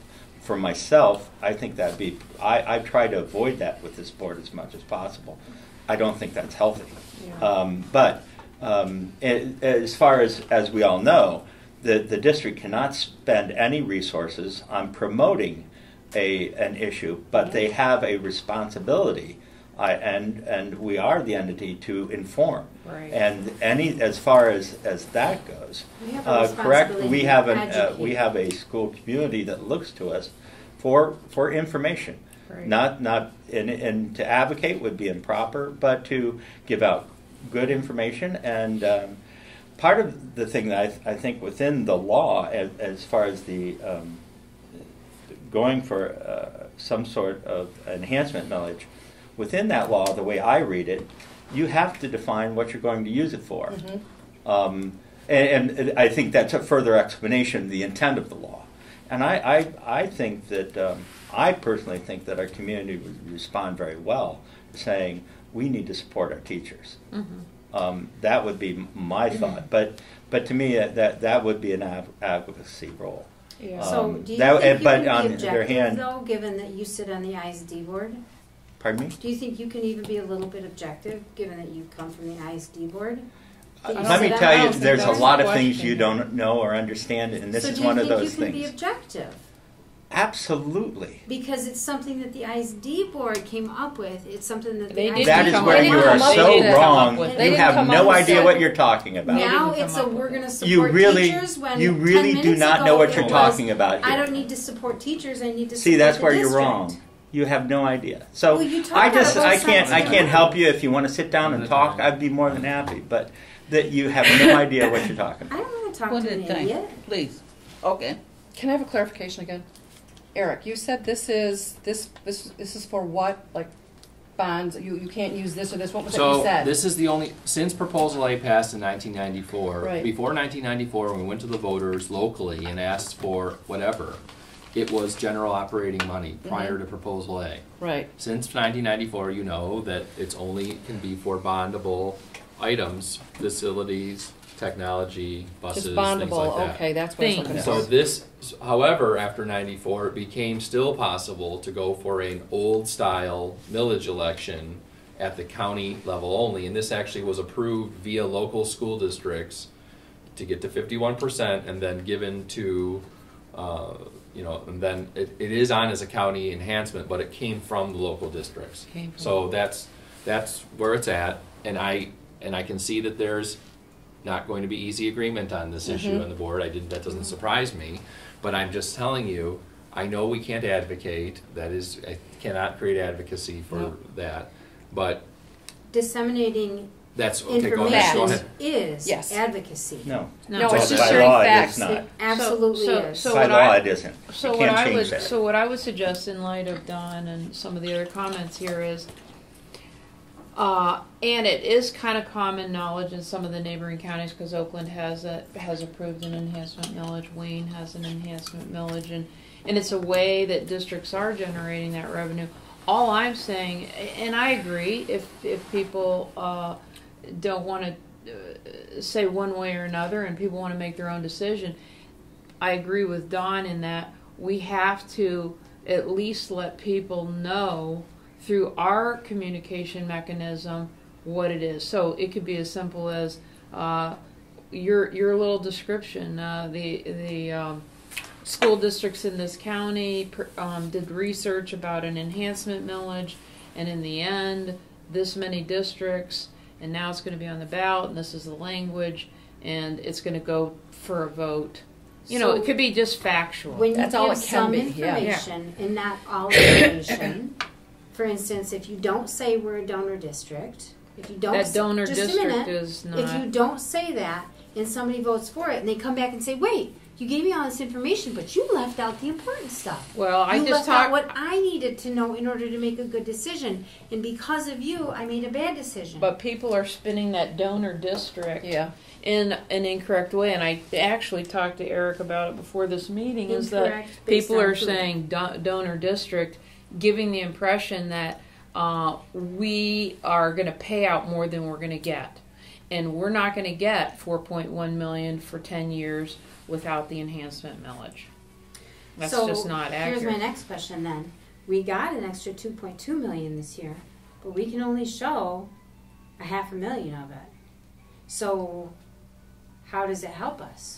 for myself, I think that'd be, I try to avoid that with this board as much as possible. I don't think that's healthy.
Yeah.
As far as we all know, the district cannot spend any resources on promoting an issue, but they have a responsibility, and we are the entity to inform.
Right.
And as far as that goes,
We have a
correct?
responsibility
We
to
have
educate.
we have a school community that looks to us for information.
Right.
Not and to advocate would be improper, but to give out good information. And part of the thing that I think within the law, as far as the going for some sort of enhancement millage, within that law, the way I read it, you have to define what you're going to use it for. And I think that's a further explanation of the intent of the law. And I think that, I personally think that our community would respond very well to saying, we need to support our teachers. That would be my thought. But to me, that would be an advocacy role.
Yeah.
So do you
that-
think you
but
can
on
be
the other
objective,
hand-
though, given that you sit on the ISD board?
Pardon me?
Do you think you can even be a little bit objective, given that you come from the ISD board? That you
Let me
sit on
tell
the
you,
ISD
there's a
board?
lot of
question
things you
here.
don't know or understand, and this
So
is
do you
one of
think
those
you can be
things.
objective?
Absolutely.
Because it's something that the ISD board came up with. It's something that the
They
ISD
did
That is
come
where
up
you
with
are
it. They
so
didn't come
wrong.
up with it.
They
You
didn't
have
come
no
up
idea
with
what
it.
you're talking about.
Now
didn't
it's
come
a
up
we're
with
going to
it.
support
You really,
teachers when
you
10
really do
minutes
not
ago
know what
it
you're
was,
talking about here.
I don't need to support teachers. I need to
See,
support
that's
the
where you're
district.
wrong. You have no idea. So
Well, you talk
I
out of both
I
sides of the
can't help
line.
you if you want to sit down and talk. I'd be more than happy. But that you have no idea what you're talking
I
about.
don't want to talk
One
to
at
an
a time,
idiot.
please. Okay.
Can I have a clarification again? Eric, you said this is for what? Like bonds? You can't use this or this. What was it you
So
said?
this is the only, since Proposal A passed in 1994,
Right.
before 1994, when we went to the voters locally and asked for whatever, it was general operating money prior to Proposal A.
Right.
Since 1994, you know that it's only can be for bondable items, facilities, technology, buses,
Just
things like
bondable.
that.
Okay, that's what I was looking
So
for.
this, however, after 94, it became still possible to go for an old-style millage election at the county level only, and this actually was approved via local school districts to get to 51% and then given to, and then it is on as a county enhancement, but it came from the local districts. So that's where it's at, and I can see that there's not going to be easy agreement on this issue on the board. That doesn't surprise me, but I'm just telling you, I know we can't advocate. I cannot create advocacy for that, but
disseminating
that's okay. Go ahead.
information is
Yes.
advocacy.
No.
No,
By
it's just
law,
sharing
it is
facts.
not.
It absolutely is.
so
By
what
law,
I-
it isn't.
So
You
what
can't
I
change
would
that.
so what I would suggest in light of Don and some of the other comments here is, and it is kind of common knowledge in some of the neighboring counties because Oakland has approved an enhancement millage, Wayne has an enhancement millage, and it's a way that districts are generating that revenue. All I'm saying, and I agree, if people don't want to say one way or another, and people want to make their own decision, I agree with Don in that we have to at least let people know through our communication mechanism what it is. So it could be as simple as your little description. The school districts in this county did research about an enhancement millage, and in the end, this many districts, and now it's going to be on the ballot, and this is the language, and it's going to go for a vote.
So
it could be just factual.
When you
That's all
give
it can
some
be, yeah.
information and not all information, for instance, if you don't say we're a donor district, if you don't
That donor
just a
district
minute,
is not.
if you don't say that and somebody votes for it and they come back and say, wait, you gave me all this information, but you left out the important stuff.
Well, I
You
just
left out
talked.
what I needed to know in order to make a good decision, and because of you, I made a bad decision.
But people are spinning that donor district
Yeah.
in an incorrect way, and I actually talked to Eric about it before this meeting. Is that
Incorrect based
people
on
are
who?
saying donor district, giving the impression that we are going to pay out more than we're going to get, and we're not going to get $4.1 million for 10 years without the enhancement millage. That's
So,
just not
here's my
accurate.
next question then. We got an extra 2.2 million this year, but we can only show a $500,000 of it. So, how does it help us?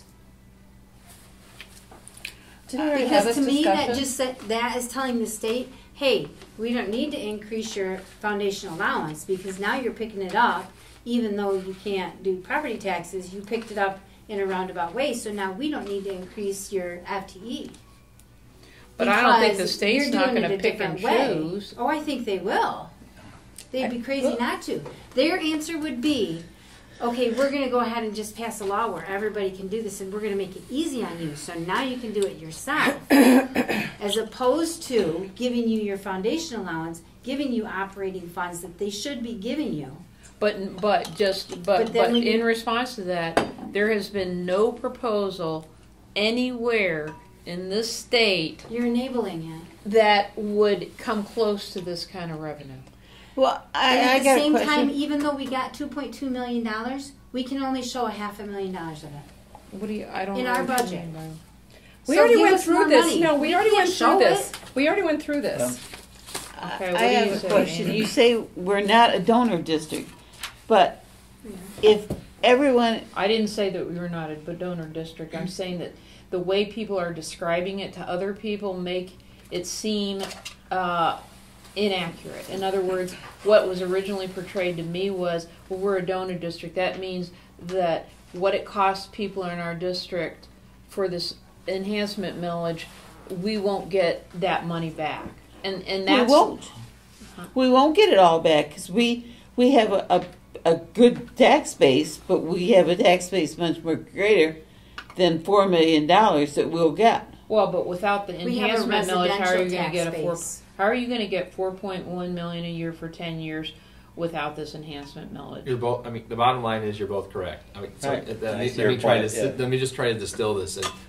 Didn't we already have
Because
this
to me, that
discussion?
that is telling the state, hey, we don't need to increase your foundational allowance because now you're picking it up, even though you can't do property taxes, you picked it up in a roundabout way, so now we don't need to increase your FTE.
But I don't think the
Because
state's
you're
not
doing
gonna
it a
pick and
different way.
choose.
Oh, I think they will. They'd be crazy not to. Their answer would be, okay, we're gonna go ahead and just pass a law where everybody can do this and we're gonna make it easy on you, so now you can do it yourself. As opposed to giving you your foundation allowance, giving you operating funds that they should be giving you.
But
then we-
in response to that, there has been no proposal anywhere in this state
You're enabling it.
that would come close to this kind of revenue.
Well,
And
I
at the
got a
same
question.
time, even though we got $2.2 million, we can only show a $500,000 of it.
What do you? I don't
In
know
our
what you
budget.
mean by-
We
So
already
give
went
us
through
more
this.
money.
No, we already
can't
went through
show
this.
it.
We already went through this.
Okay, what
I
do
have
you
a
say,
question.
Amy?
You say we're not a donor district, but if everyone,
I didn't say that we were not a donor district. I'm saying that the way people are describing it to other people make it seem inaccurate. In other words, what was originally portrayed to me was, well, we're a donor district. That means that what it costs people in our district for this enhancement millage, we won't get that money back. And that's
we won't get it all back because we have a good tax base, but we have a tax base much more greater than $4 million that we'll get.
well, but without the
We have a
enhancement millage, how are you
residential
going to get
tax
a four?
base.
How are you going to get 4.1 million a year for 10 years without this enhancement millage?
You're both. I mean, the bottom line is you're both correct. I mean, so
Right.
let
I
me,
see
let
your
me try
point,
to
yeah.
let me just try to distill this. And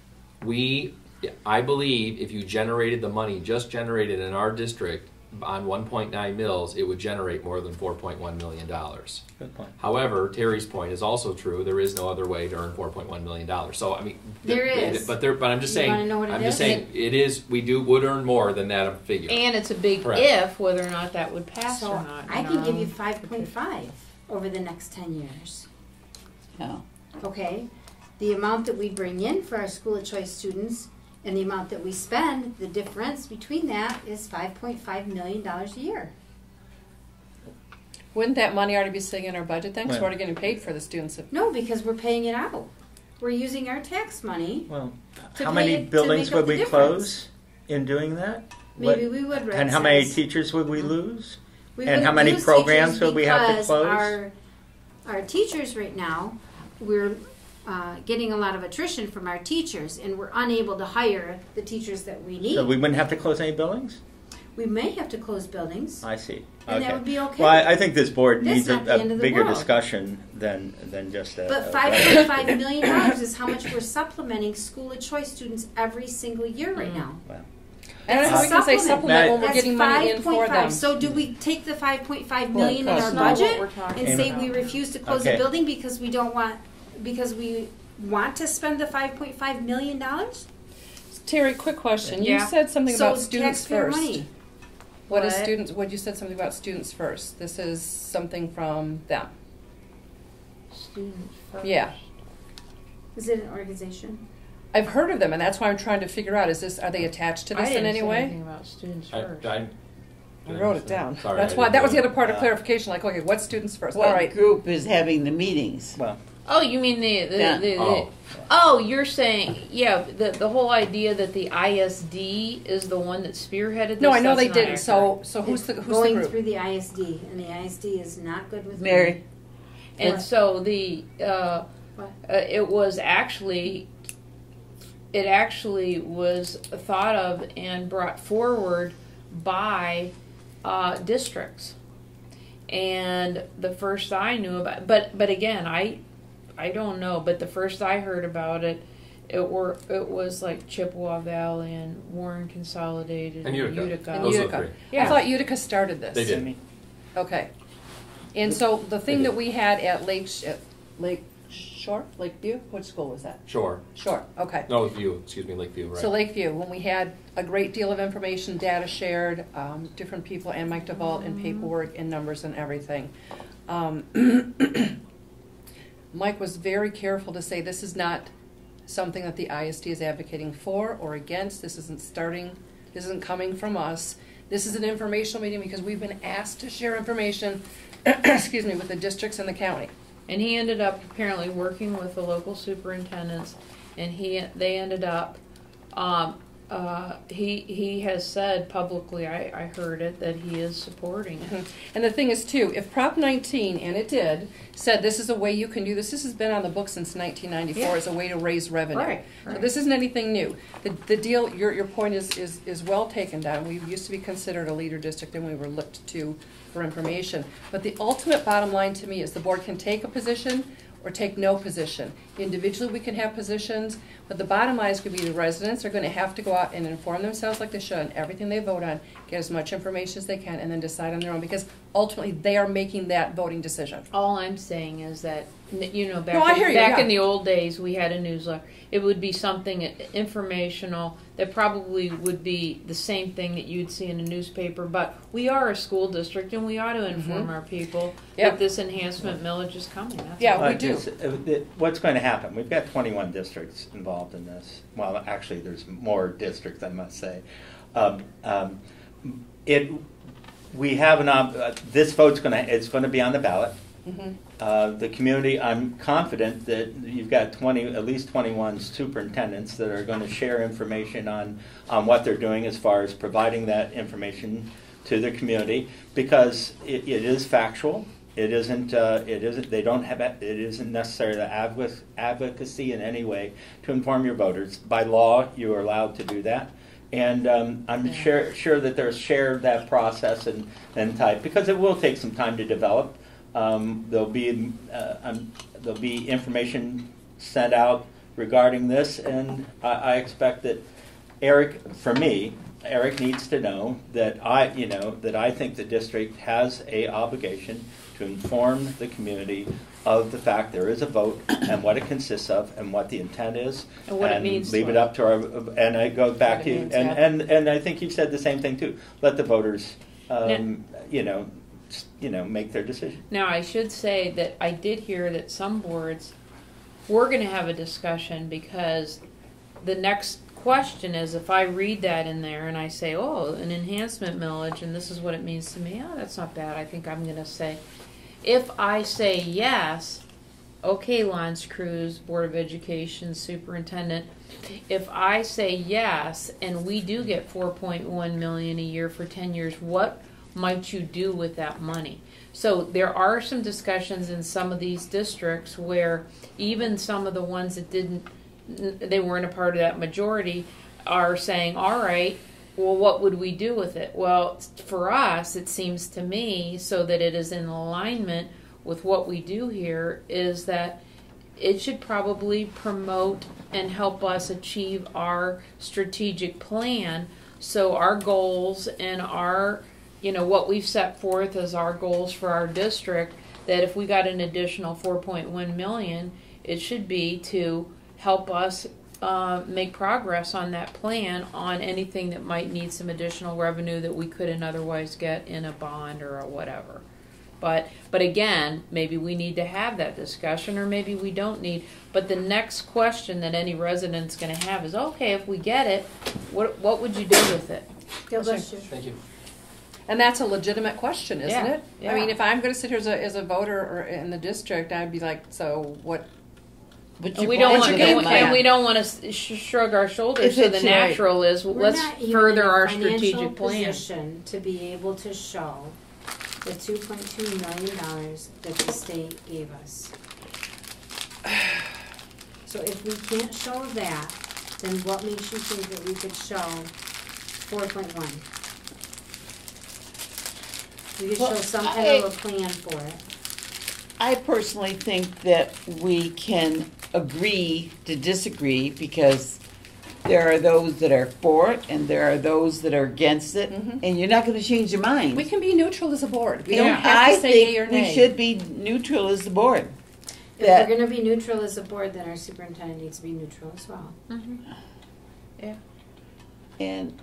I believe if you generated the money just generated in our district on 1.9 mils, it would generate more than $4.1 million.
Good point.
However, Terry's point is also true. There is no other way to earn $4.1 million. So I mean,
There is.
But I'm just
You
saying.
wanna know what it
I'm
is?
just saying it is. We would earn more than that figure.
And it's a big
Correct.
if whether or not that would pass
So
or not.
I can give you 5.5 over the next 10 years.
No.
Okay? The amount that we bring in for our school of choice students and the amount that we spend, the difference between that is $5.5 million a year.
Wouldn't that money already be sitting in our budget then? 'Cause we're
Well-
already getting paid for the students.
No, because we're paying it out. We're using our tax money.
Well,
To
how
pay
many
it- to
buildings
make up
would
the
we
difference.
close in doing that?
Maybe
What-
we would. Red
And how many
says.
teachers would we lose?
We
and
would
how many
lose
programs
teachers
would we have to
because
close?
Our teachers right now, we're getting a lot of attrition from our teachers, and we're unable to hire the teachers that we need.
So we wouldn't have to close any buildings?
We may have to close buildings,
I see.
and that
Okay.
would be okay.
Well, I think this board
That's
needs
not the
a
end of the
bigger
world.
discussion than just a.
But
a-
$5.5 million is how much we're supplementing school of choice students every single year right now.
Well,
I don't know how we can say supplement when we're
That's
getting money in for
5.5.
them.
So do we take the 5.5
Well,
million in
that's
our
not what
budget
we're talking
and say
about.
we refuse to close
Okay.
a building because we want to spend the $5.5 million?
Terry, quick question. You
Yeah.
said something
So
about
it's
students
taxpayer
first.
money.
What is
What?
students? What you said something about students first. This is something from them.
Students first.
Yeah.
Is it an organization?
I've heard of them, and that's why I'm trying to figure out: are they attached to
I
this
didn't
in any
say
way?
anything about students first.
I wrote it down.
Sorry,
That's
I
why.
didn't
That was
do
the
it.
other part of clarification. Like, okay, what's students first? All
What
right.
group is having the meetings?
well,
Oh, you mean
Yeah.
Oh, you're saying the whole idea that the ISD is the one that spearheaded this?
No, I know
That's
they
not
didn't.
accurate.
So who's the
Going
group?
through the ISD, and the ISD is not good with
Mary.
me.
And
What?
so it was actually was thought of and brought forward by districts. And the first I knew about, but again, I don't know. But the first I heard about it, it was like Chippewa Valley and Warren Consolidated
And Utica.
And
Those are the
Utica.
three.
I thought Utica started this.
They did.
Okay. And so the thing
They
that
did.
we had at Lake Shore, Lakeview? Which school was that?
Sure.
Shore, okay.
No, Lakeview, right.
So Lakeview, when we had a great deal of information, data shared, different people, and Mike DeVault, and paperwork and numbers and everything. Mike was very careful to say this is not something that the ISD is advocating for or against. This isn't coming from us. This is an informational meeting because we've been asked to share information, excuse me, with the districts and the county.
And he ended up apparently working with the local superintendents, and they ended up, he has said publicly, I heard it, that he is supporting it.
And the thing is too, if Prop 19, and it did, said this is a way you can do this has been on the books since 1994 as a way to raise revenue.
Right.
So this isn't anything new. The deal, your point is well taken, Don. We used to be considered a leader district and we were looked to for information. But the ultimate bottom line to me is the board can take a position or take no position. Individually we can have positions, but the bottom line is going to be the residents are going to have to go out and inform themselves like they should on everything they vote on, get as much information as they can, and then decide on their own, because ultimately they are making that voting decision.
All I'm saying is that, you know,
back
in the old days we had a newsletter. It would be something informational that probably would be the same thing that you'd see in a newspaper, but we are a school district and we ought to inform our people that this enhancement millage is coming. That's
we do.
What's going to happen? We've got 21 districts involved in this. Well, actually, there's more districts, I must say. We have this vote's it's going to be on the ballot. The community, I'm confident that you've got at least 21 superintendents that are going to share information on what they're doing as far as providing that information to the community, because it is factual. It isn't. They don't have. It isn't necessarily advocacy in any way to inform your voters. By law, you are allowed to do that. And I'm sure that there's shared that process and type, because it will take some time to develop. There'll be information sent out regarding this, and I expect that Eric needs to know that I think the district has a obligation to inform the community of the fact there is a vote and what it consists of and what the intent is,
and what it means.
Leave it up to our. And I go back to and I think you've said the same thing too. Let the voters, make their decision.
Now, I should say that I did hear that some boards were going to have a discussion, because the next question is, if I read that in there and I say, oh, an enhancement millage, and this is what it means to me, oh, that's not bad. I think I'm going to say, if I say yes, okay, Lance Creuse, Board of Education Superintendent, if I say yes and we do get $4.1 million a year for 10 years, what might you do with that money? So there are some discussions in some of these districts where even some of the ones that they weren't a part of that majority are saying, all right, well, what would we do with it? Well, for us, it seems to me, so that it is in alignment with what we do here, is that it should probably promote and help us achieve our strategic plan. So our goals and our, what we've set forth as our goals for our district, that if we got an additional $4.1 million, it should be to help us make progress on that plan on anything that might need some additional revenue that we couldn't otherwise get in a bond or a whatever. But again, maybe we need to have that discussion, or maybe we don't need. But the next question that any resident's going to have is, okay, if we get it, what would you do with it?
Thank you.
And that's a legitimate question, isn't it?
Yeah.
I mean, if I'm going to sit here as a voter or in the district, I'd be like, so what?
And we don't want to shrug our shoulders. So the natural is, let's further our strategic plan.
Position to be able to show the $2.2 million that the state gave us. So if we can't show that, then what makes you think that we could show 4.1? We could show some kind of a plan for it.
I personally think that we can agree to disagree, because there are those that are for it and there are those that are against it, and you're not going to change your mind.
We can be neutral as a board. We don't have to say yea or nay.
We should be neutral as the board.
If
that,
we're gonna be neutral as a board, then our superintendent needs to be neutral as well.
Yeah.
and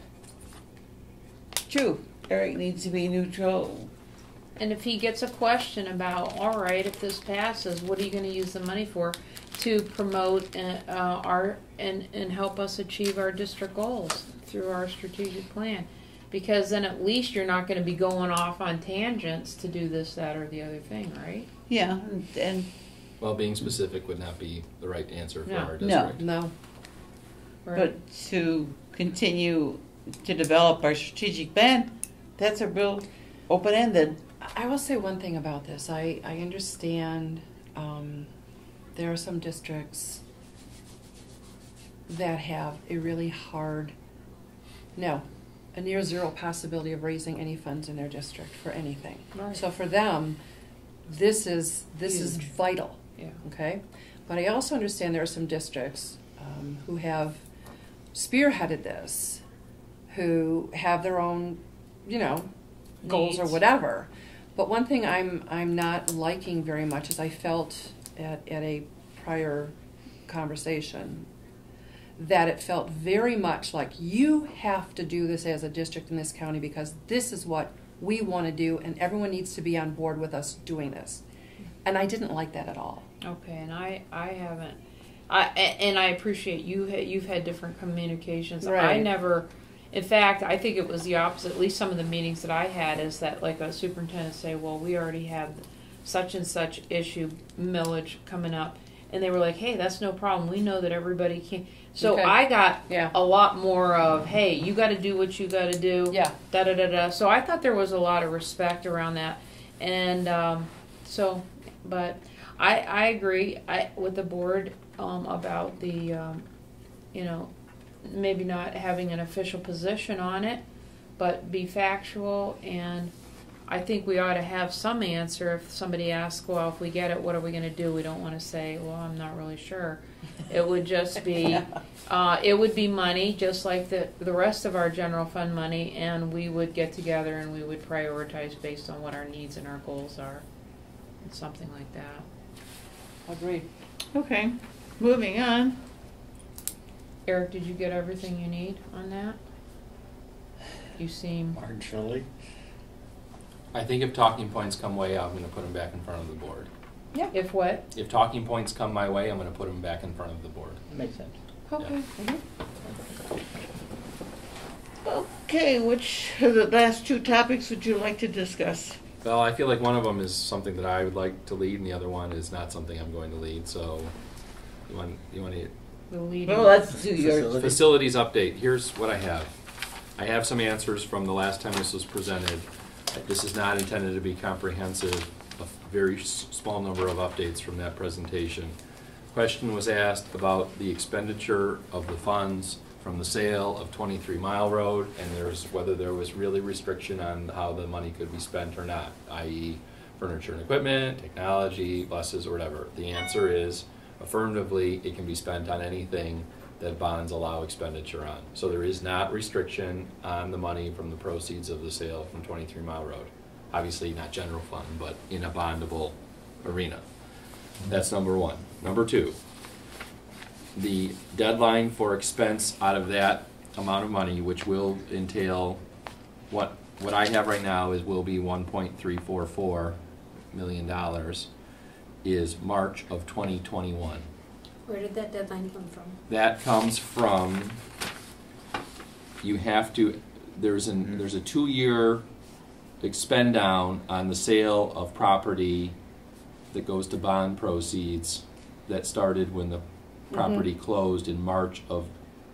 true, Eric needs to be neutral.
And if he gets a question about, all right, if this passes, what are you going to use the money for? To promote and help us achieve our district goals through our strategic plan. Because then at least you're not going to be going off on tangents to do this, that, or the other thing, right?
Yeah, and
Well, being specific would not be the right answer for
No.
our
No.
district.
No.
Right.
but to continue to develop our strategic plan, that's a real open-ended.
I will say one thing about this. I understand there are some districts that have a really hard, a near zero possibility of raising any funds in their district for anything.
Right.
So for them, this is
Huge.
vital.
Yeah.
Okay, but I also understand there are some districts who have spearheaded this, who have their own, goals or
Needs.
whatever. But one thing I'm not liking very much is I felt at a prior conversation that it felt very much like you have to do this as a district in this county because this is what we want to do and everyone needs to be on board with us doing this. And I didn't like that at all.
Okay, and I haven't. I appreciate you've had different communications.
Right.
I never. In fact, I think it was the opposite. At least some of the meetings that I had is that like a superintendent say, well, we already have such and such issue millage coming up, and they were like, hey, that's no problem. We know that everybody can. So
Okay.
I got
Yeah.
a lot more of, hey, you got to do what you got to do.
Yeah.
Da da da da. So I thought there was a lot of respect around that, and but I agree with the board about the maybe not having an official position on it, but be factual. And I think we ought to have some answer if somebody asks, well, if we get it, what are we going to do? We don't want to say, well, I'm not really sure. It would just be, it would be money, just like the rest of our general fund money, and we would get together and we would prioritize based on what our needs and our goals are, and something like that.
Agreed.
Okay, moving on.
Eric, did you get everything you need on that? You seem...
Marginally.
I think if talking points come way out, I'm going to put them back in front of the board.
Yeah.
If what?
If talking points come my way, I'm going to put them back in front of the board.
Makes sense.
Okay.
Okay, which of the last two topics would you like to discuss?
Well, I feel like one of them is something that I would like to lead, and the other one is not something I'm going to lead. So, you want to
The lead.
Well, let's do yours.
facilities update. Here's what I have. I have some answers from the last time this was presented. This is not intended to be comprehensive. A very small number of updates from that presentation. Question was asked about the expenditure of the funds from the sale of 23 Mile Road, and whether there was really restriction on how the money could be spent or not, i.e. furniture and equipment, technology, buses, or whatever. The answer is affirmatively it can be spent on anything that bonds allow expenditure on. So there is not restriction on the money from the proceeds of the sale from 23 Mile Road. Obviously not general fund, but in a bondable arena. That's number one. Number two, the deadline for expense out of that amount of money, which will entail what I have right now will be $1.344 million, is March of 2021.
Where did that deadline come from?
That comes from, you have to, there's a 2-year expend down on the sale of property that goes to bond proceeds that started when the property closed in March of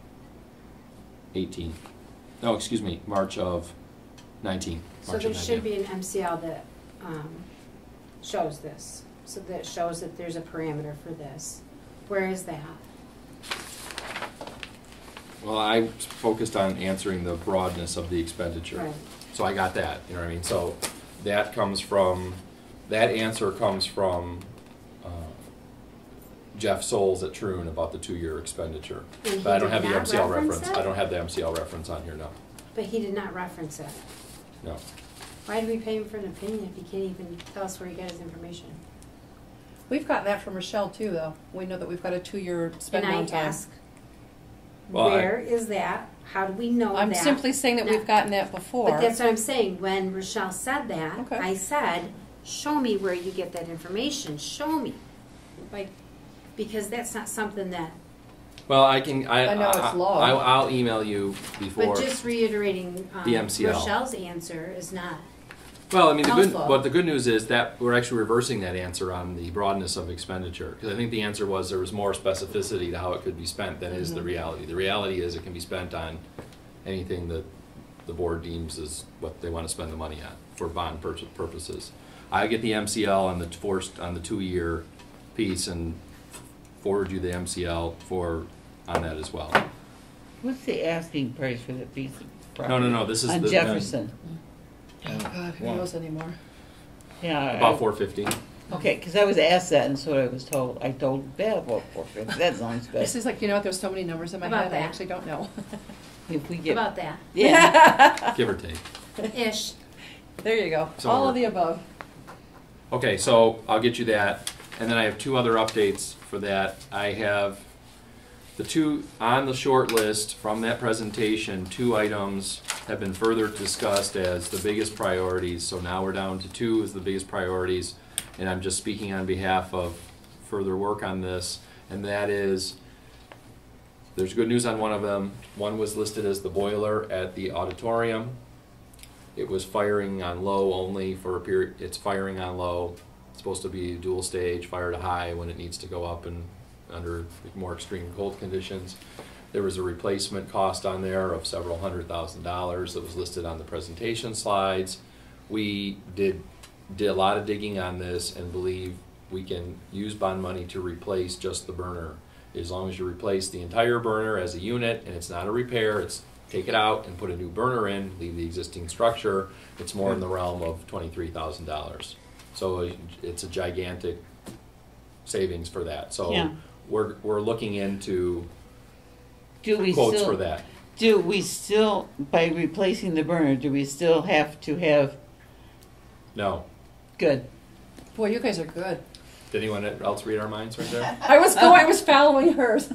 18. No, excuse me, March of 19.
So
March
there
of
should
19.
be an MCL that shows this. So that shows that there's a parameter for this. Where is that?
Well, I focused on answering the broadness of the expenditure.
Right.
So I got that, you know what I mean? So that answer comes from Jeff Souls at Troon about the 2-year expenditure.
And
But I
he
don't
did
have the
not
MCL
reference
reference.
it?
I don't have the MCL reference on here, no.
But he did not reference it.
No.
Why did we pay him for an opinion if he can't even tell us where he got his information?
We've gotten that from Rochelle too, though. We know that we've got a 2-year spend
And I
down time.
ask,
Well,
where is that? How do we know
I'm
that?
simply saying that we've gotten that before.
But that's what I'm saying. When Rochelle said that,
Okay.
I said, show me where you get that information. Show me. Like, because that's not something that,
Well, I can.
I know it's low.
I'll email you before.
but just reiterating
The MCL.
Rochelle's answer is not.
Well, I mean,
helpful.
but the good news is that we're actually reversing that answer on the broadness of expenditure. Because I think the answer was there was more specificity to how it could be spent than is the reality. The reality is it can be spent on anything that the board deems is what they want to spend the money on for bond purposes. I get the MCL on the 2-year piece and forward you the MCL on that as well.
What's the asking price for that piece of property?
No. This is
on
the
Jefferson.
Oh, God, who knows anymore?
Yeah.
about 450.
Okay, because I was asked that, and so I was told. I told Bev, well, 450. That sounds good.
This is like, you know what, there's so many numbers in my
About
head, I
that.
actually don't know.
If we get,
About that.
yeah.
Give or take.
Ish.
There you go.
So
All
we're-
of the above.
Okay, so I'll get you that, and then I have 2 other updates for that. I have the 2 on the short list from that presentation. 2 items have been further discussed as the biggest priorities, so now we're down to 2 as the biggest priorities, and I'm just speaking on behalf of further work on this, and that is, there's good news on one of them. One was listed as the boiler at the auditorium. It was firing on low only for a period. It's firing on low. It's supposed to be dual stage, fire to high when it needs to go up and under more extreme cold conditions. There was a replacement cost on there of several $100,000 that was listed on the presentation slides. We did a lot of digging on this and believe we can use bond money to replace just the burner. As long as you replace the entire burner as a unit and it's not a repair, it's take it out and put a new burner in, leave the existing structure, it's more in the realm of $23,000. So it's a gigantic savings for that. So
Yeah.
we're looking into
Do we
quotes
still?
for that.
Do we still, by replacing the burner, do we still have to have
No.
good?
Boy, you guys are good.
Did anyone else read our minds right there?
I was following hers.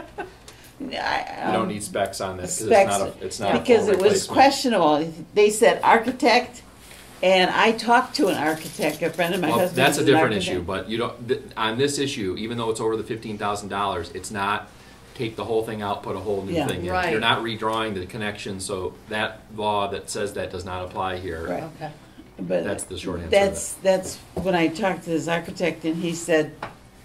You don't need specs on this because
Specs,
it's not a
because
full
it was
replacement.
questionable. They said architect, and I talked to an architect, a friend of my
Well,
husband's
that's a
an
different
architect.
issue, but you don't, on this issue, even though it's over the $15,000, it's not take the whole thing out, put a whole new
Yeah.
thing in.
Right.
You're not redrawing the connection, so that law that says that does not apply here.
Right.
Okay.
But
That's the short answer.
That's when I talked to this architect, and he said,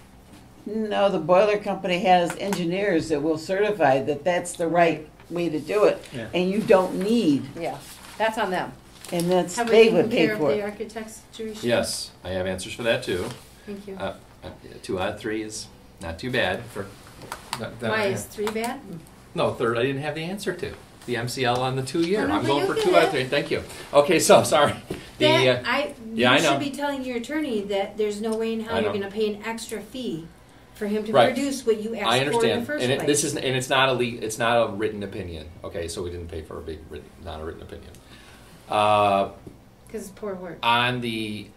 no, the boiler company has engineers that will certify that that's the right way to do it,
Yeah.
and you don't need,
Yeah, that's on them.
and that's,
Have we
they
taken
would pay
care of
for
the
it.
architect's situation?
Yes, I have answers for that too.
Thank you.
2 out of 3 is not too bad for.
Why, is 3 bad?
No, 3rd I didn't have the answer to. The MCL on the 2-year.
No, no,
I'm
but
going
you'll
for
get
2 out of
it.
3. Thank you. Okay, so sorry.
You
Yeah, I know.
should be telling your attorney that there's no way in hell
I
you're
know.
gonna pay an extra fee for him to
Right.
produce what you
I
asked for in the
understand,
first
and
place.
this is, and it's not it's not a written opinion. Okay, so we didn't pay for a big, not a written opinion.
Cause it's poor work.
On the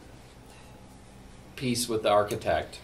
piece with the architect,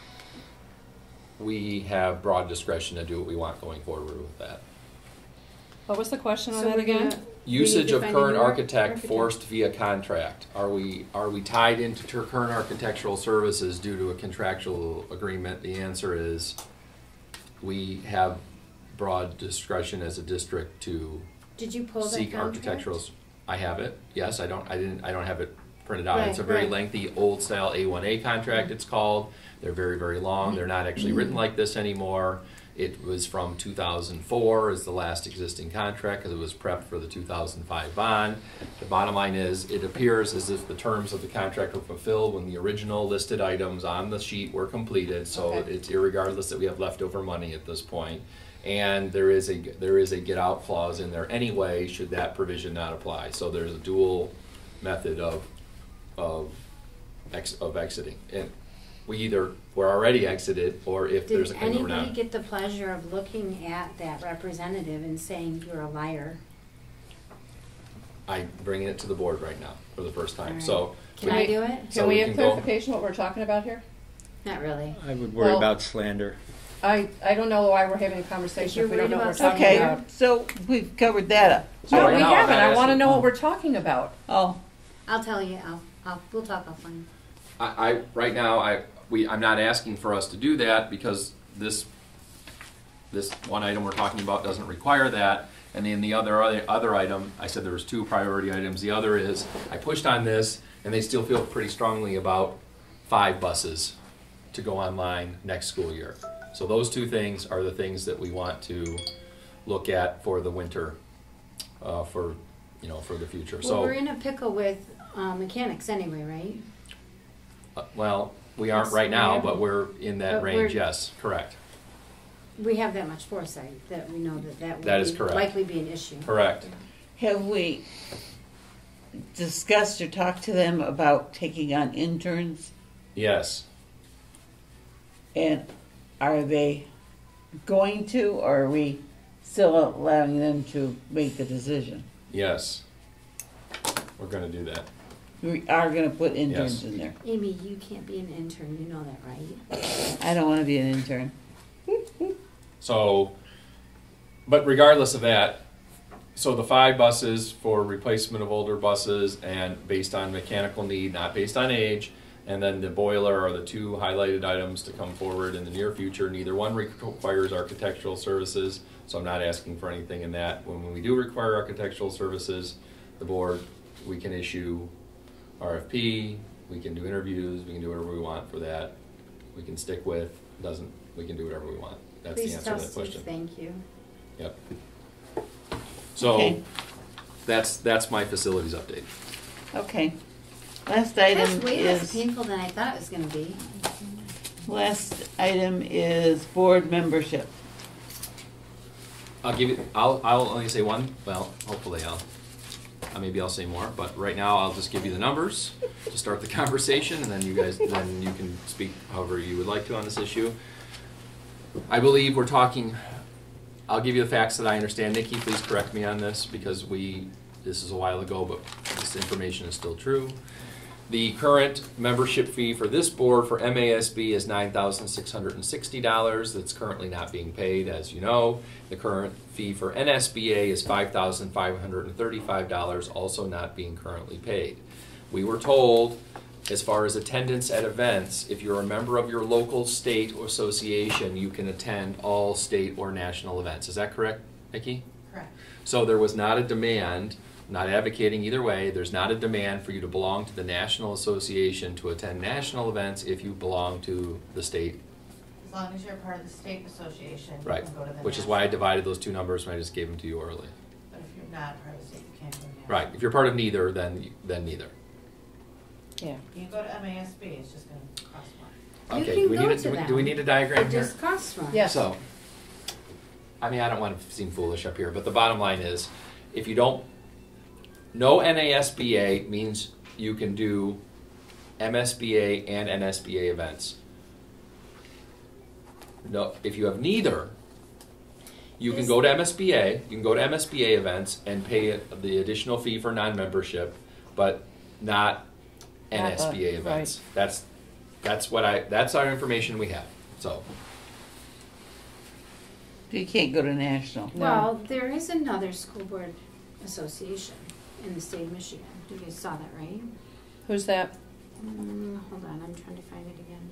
we have broad discretion to do what we want going forward with that.
What was the question on
So
that
we're
again?
gonna-
Usage
need to
of
find a
current
new
architect forced via contract. Are we tied into current architectural services due to a contractual agreement? The answer is we have broad discretion as a district to
Did you pull that
seek
contract?
architecturals. I have it. Yes, I don't have it printed out.
Right,
It's a very
right.
lengthy old style A1A contract it's called. They're very, very long. They're not actually written like this anymore. It was from 2004 as the last existing contract because it was prepped for the 2005 bond. The bottom line is it appears as if the terms of the contract were fulfilled when the original listed items on the sheet were completed. So
Okay.
it's irregardless that we have leftover money at this point. And there is a get out clause in there anyway should that provision not apply. So there's a dual method of exiting. And we're already exited, or if there's a
Did
claim we're
anybody
not.
get the pleasure of looking at that representative and saying you're a liar?
I'm bringing it to the board right now for the first time.
Alright.
So
Can
we-
I do it?
Can
So
we
we
have
can go-
clarification what we're talking about here?
Not really.
I would worry
Well-
about slander.
I don't know why we're having a conversation if we don't know what we're
If you're
talking
worried
Okay,
about.
so we've covered that up.
So
No,
right
we
now, I'm
haven't.
not
I want to
asking-
know what we're talking about.
Oh,
I'll tell you. We'll talk offline.
I right now, I'm not asking for us to do that because this one item we're talking about doesn't require that. And then the other item, I said there was 2 priority items. The other is, I pushed on this, and they still feel pretty strongly about 5 buses to go online next school year. So those 2 things are the things that we want to look at for the winter, for the future.
Well, we're in a pickle with mechanics anyway, right?
Well, we aren't
Yes,
right now,
we are.
but we're in that
But
range.
we're-
Yes, correct.
We have that much foresight that we know that
That
would
is correct.
likely be an issue.
Correct.
have we discussed or talked to them about taking on interns?
Yes.
And are they going to, or are we still allowing them to make the decision?
Yes. We're going to do that.
We are gonna put interns
Yes.
in there.
Amy, you can't be an intern. You know that, right?
I don't wanna be an intern.
So, but regardless of that, so the 5 buses for replacement of older buses and based on mechanical need, not based on age, and then the boiler are the 2 highlighted items to come forward in the near future. Neither one requires architectural services, so I'm not asking for anything in that. When we do require architectural services, the board, we can issue RFP, we can do interviews, we can do whatever we want for that. We can stick with, we can do whatever we want. That's
Please
the answer
tell
to that
Steve
question.
thank you.
Yep. So,
Okay.
that's my facilities update.
Okay. Last
That's
item
way less
is,
painful than I thought it was going to be.
board membership.
I'll only say one, well, hopefully maybe I'll say more, but right now I'll just give you the numbers to start the conversation, and then you can speak however you would like to on this issue. I believe we're talking, I'll give you the facts that I understand. Nikki, please correct me on this because this is a while ago, but this information is still true. The current membership fee for this board for MASB is $9,660. That's currently not being paid, as you know. The current fee for NSBA is $5,535, also not being currently paid. We were told, as far as attendance at events, if you're a member of your local state or association, you can attend all state or national events. Is that correct, Nikki?
Correct.
So there was not a demand, not advocating either way, there's not a demand for you to belong to the National Association to attend national events if you belong to the state.
As long as you're part of the state association, you
Right,
can go to the
which is why I
national.
divided those 2 numbers when I just gave them to you early.
But if you're not part of the state, you can't go to national.
Right, if you're part of neither, then neither.
Yeah.
You can go to MASB, it's just gonna cost more.
You
Okay,
can
do we
go
need
to
do
them.
we need a diagram
It
here?
just costs more.
Yes.
So, I mean, I don't want to seem foolish up here, but the bottom line is, if you don't, no NASBA means you can do MSBA and NSBA events. No, if you have neither, you can go to MSBA, you can go to MSBA events and pay the additional fee for non-membership, but not NSBA
right.
events. That's our information we have, so.
You can't go to national.
No.
Well, there is another school board association in the state of Michigan. You guys saw that, right?
Who's that?
Hold on, I'm trying to find it again.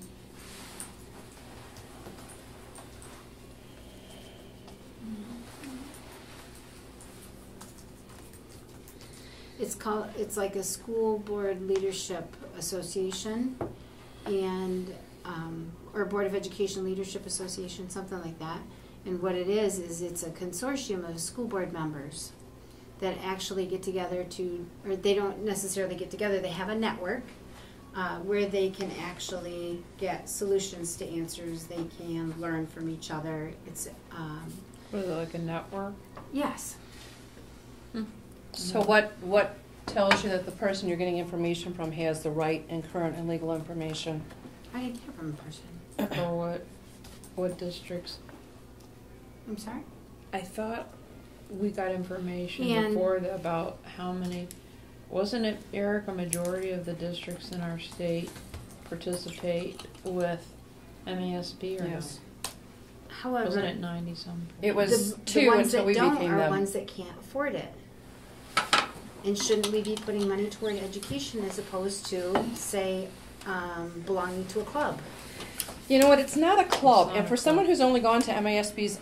It's like a school board leadership association and, or Board of Education Leadership Association, something like that. And what it is it's a consortium of school board members that actually get together or they don't necessarily get together, they have a network where they can actually get solutions to answers, they can learn from each other. It's,
What is it, like a network?
yes.
So what tells you that the person you're getting information from has the right and current and legal information?
I didn't hear from a person.
For what districts?
I'm sorry?
I thought we got information
And-
before about how many, wasn't it, Eric, a majority of the districts in our state participate with MASB or
Yes.
no?
However,
Wasn't it 90 some?
It was
the
two
ones
until
that
we
don't
became
are
them.
ones that can't afford it. And shouldn't we be putting money toward education as opposed to, say, belonging to a club?
You know what? It's not a club,
It's not
and
a
for
club.
someone who's only gone to MASB's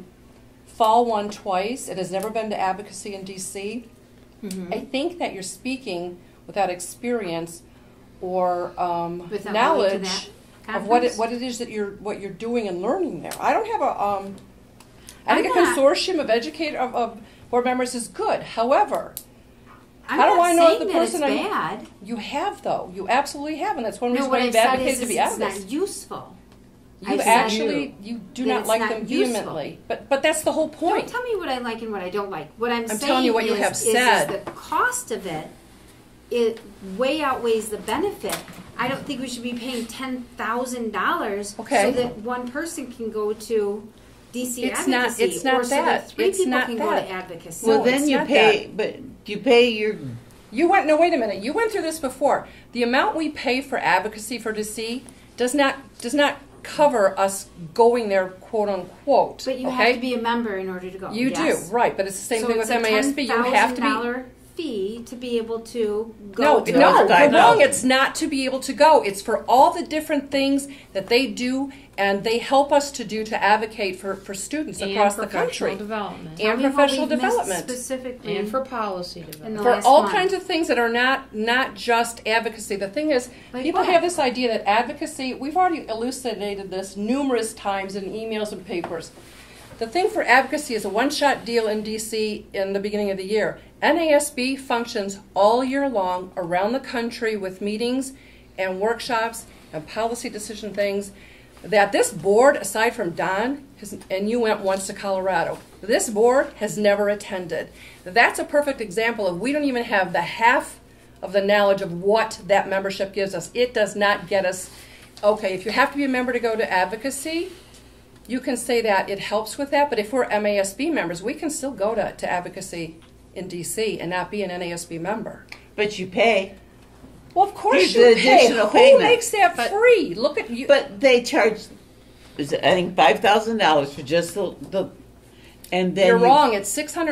fall one twice and has never been to advocacy in DC, I think that you're speaking without experience or
Without going to
knowledge
that
of what
conference?
it is that you're doing and learning there. I don't have a. I think
I'm
a
not-
consortium of board members is good. However,
I'm
how do
not
I know
saying
the
that
person
it's
I'm-
bad.
you have though. You absolutely have, and that's one
No,
reason
what
why
I
you've
said
advocated
is
to be
it's
advocates.
not useful.
You
I said
actually you do
that
not
it's
like
not
them
useful.
vehemently, but that's the whole
Don't
point.
tell me what I like and what I don't like. What I'm saying
telling you what you
is,
have
is
said.
the cost of it way outweighs the benefit. I don't think we should be paying $10,000
Okay.
so that one person can go to DC
It's not-
advocacy,
it's not
or so
that.
that three
It's
people
not
can go
that.
to advocacy.
Well,
No,
then
it's
you
not
pay, but you pay your.
You went no. Wait a minute. You went through this before. The amount we pay for advocacy for DC does not cover us going there, quote unquote.
But you
okay?
have to be a member in order to go.
You
yes.
do, right? But it's the same
So
thing
it's
with
a
MASB. You have to be.
$10,000 fee to be able to go.
No,
to
no,
it's
you're
$5,000.
wrong. It's not to be able to go. It's for all the different things that they do and they help us to do to advocate for students
And
across the
professional
country.
development.
And
Tell me what
professional
we've missed
development.
specifically.
And for policy
In
development.
the
For
last
all
one.
kinds of things that are not just advocacy. The thing is,
Like
people
what?
have this idea that advocacy, we've already elucidated this numerous times in emails and papers. The thing for advocacy is a one-shot deal in DC in the beginning of the year. NASB functions all year long around the country with meetings and workshops and policy decision things that this board, aside from Don, and you went once to Colorado, this board has never attended. That's a perfect example of we don't even have the half of the knowledge of what that membership gives us. It does not get us, okay, if you have to be a member to go to advocacy, you can say that it helps with that, but if we're MASB members, we can still go to advocacy in DC and not be an NASB member.
But you pay.
Well, of course
There's
you
the
pay.
additional
Who
payment.
makes that free? Look at you.
But they charge, is it, I think $5,000 for just the and then
You're
you-
wrong. It's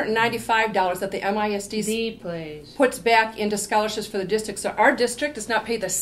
$695 that the MISD
D plays.
puts back into scholarships for the district. So our district does not pay the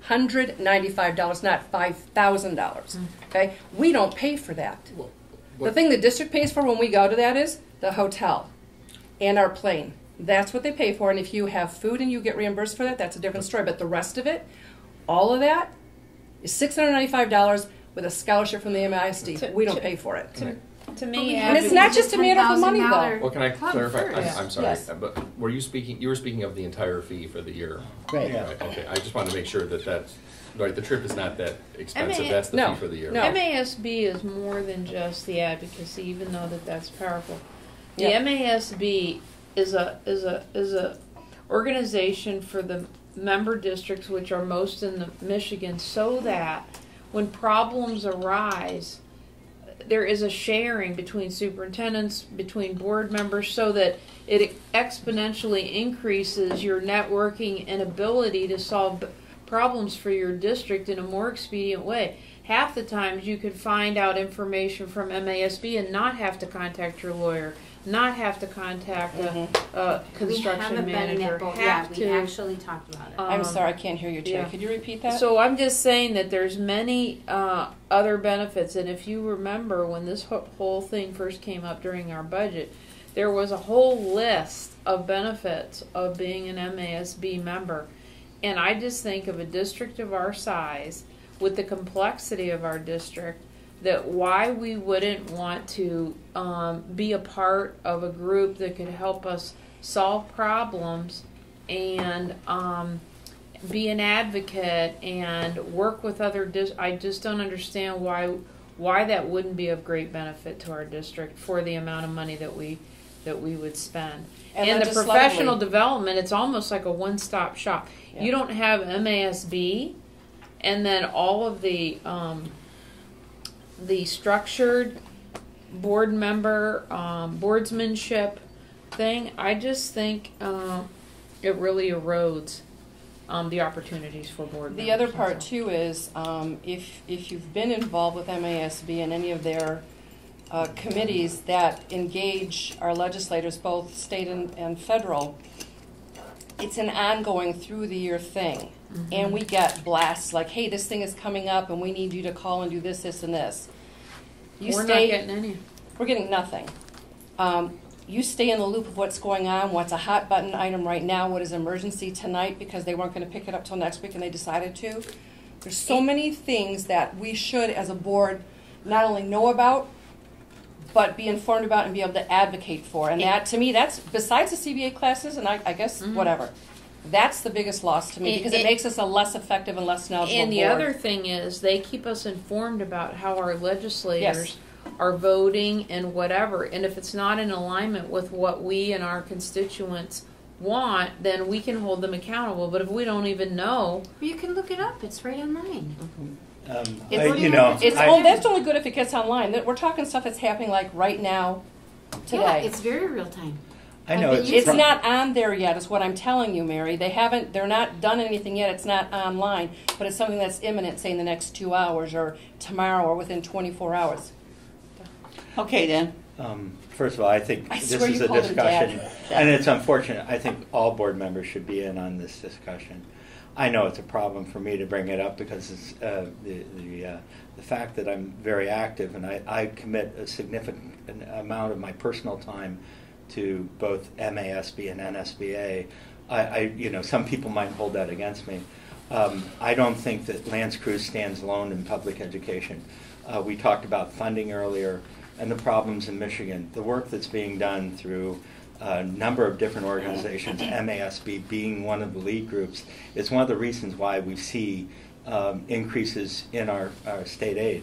$695, not $5,000. Okay, we don't pay for that. The thing the district pays for when we go to that is the hotel and our plane. That's what they pay for. And if you have food and you get reimbursed for that, that's a different story. But the rest of it, all of that, is $695 with a scholarship from the MISD. We don't pay for it.
To
But
me,
we
And it's
have
not
the
just a matter of the money,
$10,000
Well, can I
club
clarify?
first.
I'm sorry,
Yes.
but were you speaking? You were speaking of the entire fee for the year.
Right.
Yeah.
Right, okay, I just want to make sure that that's right. The trip is not that expensive. That's the
No,
fee for the year.
no.
MASB is more than just the advocacy, even though that's powerful. The
Yeah.
MASB is a organization for the member districts, which are most in the Michigan, so that when problems arise, there is a sharing between superintendents, between board members, so that it exponentially increases your networking and ability to solve problems for your district in a more expedient way. Half the times you could find out information from MASB and not have to contact your lawyer, not have to contact a construction
we haven't
manager.
been in that boat
have
yet.
to.
We actually talked about it.
I'm sorry, I can't hear you, Jay.
yeah.
Could you repeat that?
So I'm just saying that there's many other benefits, and if you remember when this whole thing first came up during our budget, there was a whole list of benefits of being an MASB member, and I just think of a district of our size, with the complexity of our district, that why we wouldn't want to be a part of a group that could help us solve problems and be an advocate and work with other I just don't understand why that wouldn't be of great benefit to our district for the amount of money that we would spend. And the
legislatively-
professional development, it's almost like a one-stop shop.
Yeah.
You don't have MASB and then all of the structured board member boardsmanship thing. I just think it really erodes the opportunities for board members.
The other
and
part
so.
too is, if you've been involved with MASB and any of their committees that engage our legislators, both state and federal, it's an ongoing through the year thing.
Mm-hmm.
And we get blasts like, hey, this thing is coming up and we need you to call and do this, this, and this.
We're not getting any.
We're getting nothing. You stay in the loop of what's going on, what's a hot button item right now, what is emergency tonight because they weren't going to pick it up till next week and they decided to. There's so many things that we should, as a board, not only know about, but be informed about and be able to advocate for. And that, to me, that's, besides the CBA classes, and I guess whatever, that's the biggest loss to me because it makes us a less effective and less knowledgeable
And the
board.
other thing is they keep us informed about how our legislators are voting and whatever. And if it's not in alignment with what we and our constituents want, then we can hold them accountable. But if we don't even know,
You can look it up. It's right online.
That's only good if it gets online. We're talking stuff that's happening like right now, today.
Yeah, it's very real time.
I know
It's not on there yet, is what I'm telling you, Mary. They're not done anything yet. It's not online, but it's something that's imminent, say in the next 2 hours or tomorrow or within 24 hours.
Okay, then.
First of all, I think
I
this
swear
is
you
a
called him
discussion,
Dad.
and it's unfortunate. I think all board members should be in on this discussion. I know it's a problem for me to bring it up because it's the fact that I'm very active and I commit a significant amount of my personal time to both MASB and NSBA. Some people might hold that against me. I don't think that Lance Creuse stands alone in public education. We talked about funding earlier and the problems in Michigan. The work that's being done through a number of different organizations, MASB being one of the lead groups, is one of the reasons why we see increases in our state aid.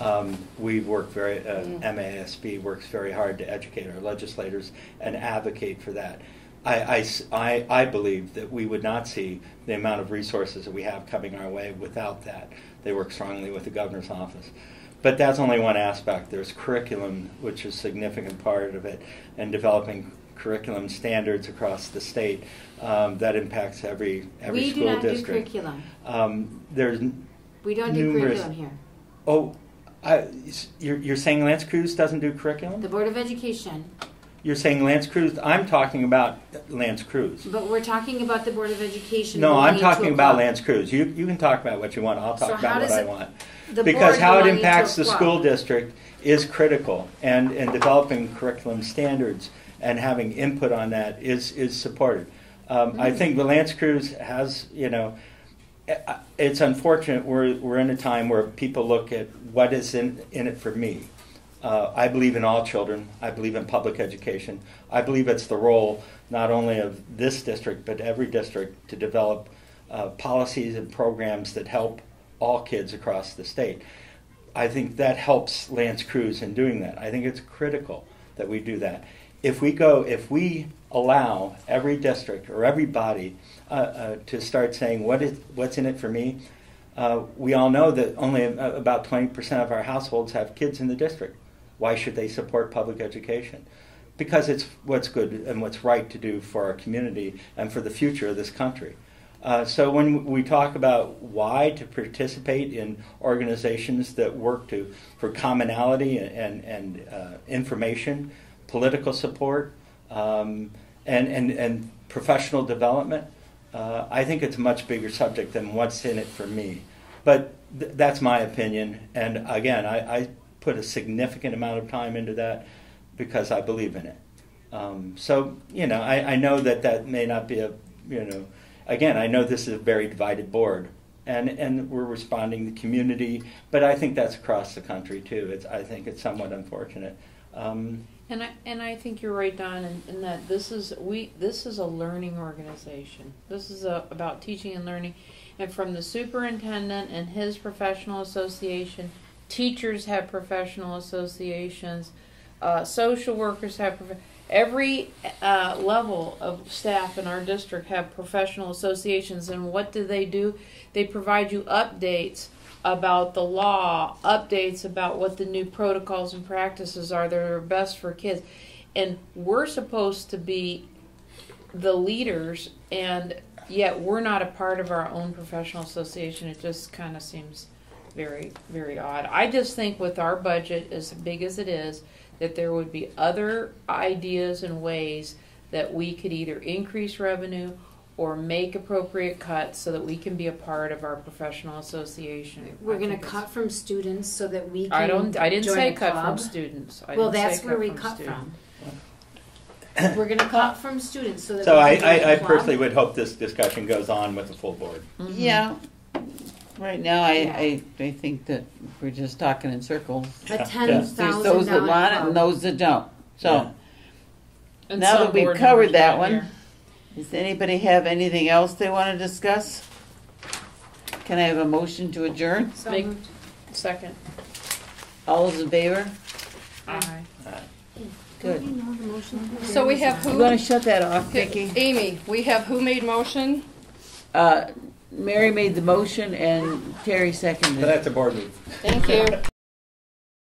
MASB works very hard to educate our legislators and advocate for that. I believe that we would not see the amount of resources that we have coming our way without that. They work strongly with the governor's office. But that's only one aspect. There's curriculum, which is a significant part of it, and developing curriculum standards across the state that impacts every school district.
We do not do curriculum. We don't do curriculum here.
Oh, you're saying Lance Creuse doesn't do curriculum?
The Board of Education.
You're saying Lance Creuse. I'm talking about Lance Creuse.
But we're talking about the Board of Education.
No, I'm
belonging
talking
to a
about
club.
Lance Creuse. You can talk about what you want. I'll talk
So how
about what
does
I
it-
want.
The
Because
board
how it
belonging to a
impacts the
club.
school district is critical, and developing curriculum standards and having input on that is supported. I think the Lance Creuse has, it's unfortunate we're in a time where people look at what is in it for me. I believe in all children. I believe in public education. I believe it's the role not only of this district but every district to develop policies and programs that help all kids across the state. I think that helps Lance Creuse in doing that. I think it's critical that we do that. If we allow every district or everybody to start saying what's in it for me, we all know that only about 20% of our households have kids in the district. Why should they support public education? Because it's what's good and what's right to do for our community and for the future of this country. So when we talk about why to participate in organizations that work for commonality and information, political support, and professional development, I think it's a much bigger subject than what's in it for me. But that's my opinion. And again, I put a significant amount of time into that because I believe in it. I know that may not be again, I know this is a very divided board, and we're responding to the community, but I think that's across the country too. I think it's somewhat unfortunate.
and I think you're right, Don, in that this is a learning organization. This is about teaching and learning, and from the superintendent and his professional association, teachers have professional associations, social workers have every level of staff in our district have professional associations. And what do? They provide you updates about the law, updates about what the new protocols and practices are that are best for kids. And we're supposed to be the leaders and yet we're not a part of our own professional association. It just kind of seems very, very odd. I just think with our budget as big as it is, that there would be other ideas and ways that we could either increase revenue or make appropriate cuts so that we can be a part of our professional association.
We're
I
gonna
think it's-
cut from students so that we can
I didn't
join
say
a
cut from
club.
students. I
Well,
didn't say
that's where we
from
cut
students.
from. We're gonna cut from students so that
So
we can join
I
a club.
personally would hope this discussion goes on with the full board.
Yeah. Right now, I think that we're just talking in circles.
A
Yeah.
There's
$10,000
those that want it and
club.
those that don't. So,
Yeah.
And
now
some
that we've
board
covered
members
that
not
one,
here.
does anybody have anything else they want to discuss? Can I have a motion to adjourn?
So
Make-
moved.
Second.
All those in favor?
Aye.
Good.
Don't we know the motion?
So we have
You
who?
want to shut that off, Vicki?
Amy, we have who made motion?
Mary made the motion and Terry seconded
So
it.
that's a board move.
Thank you.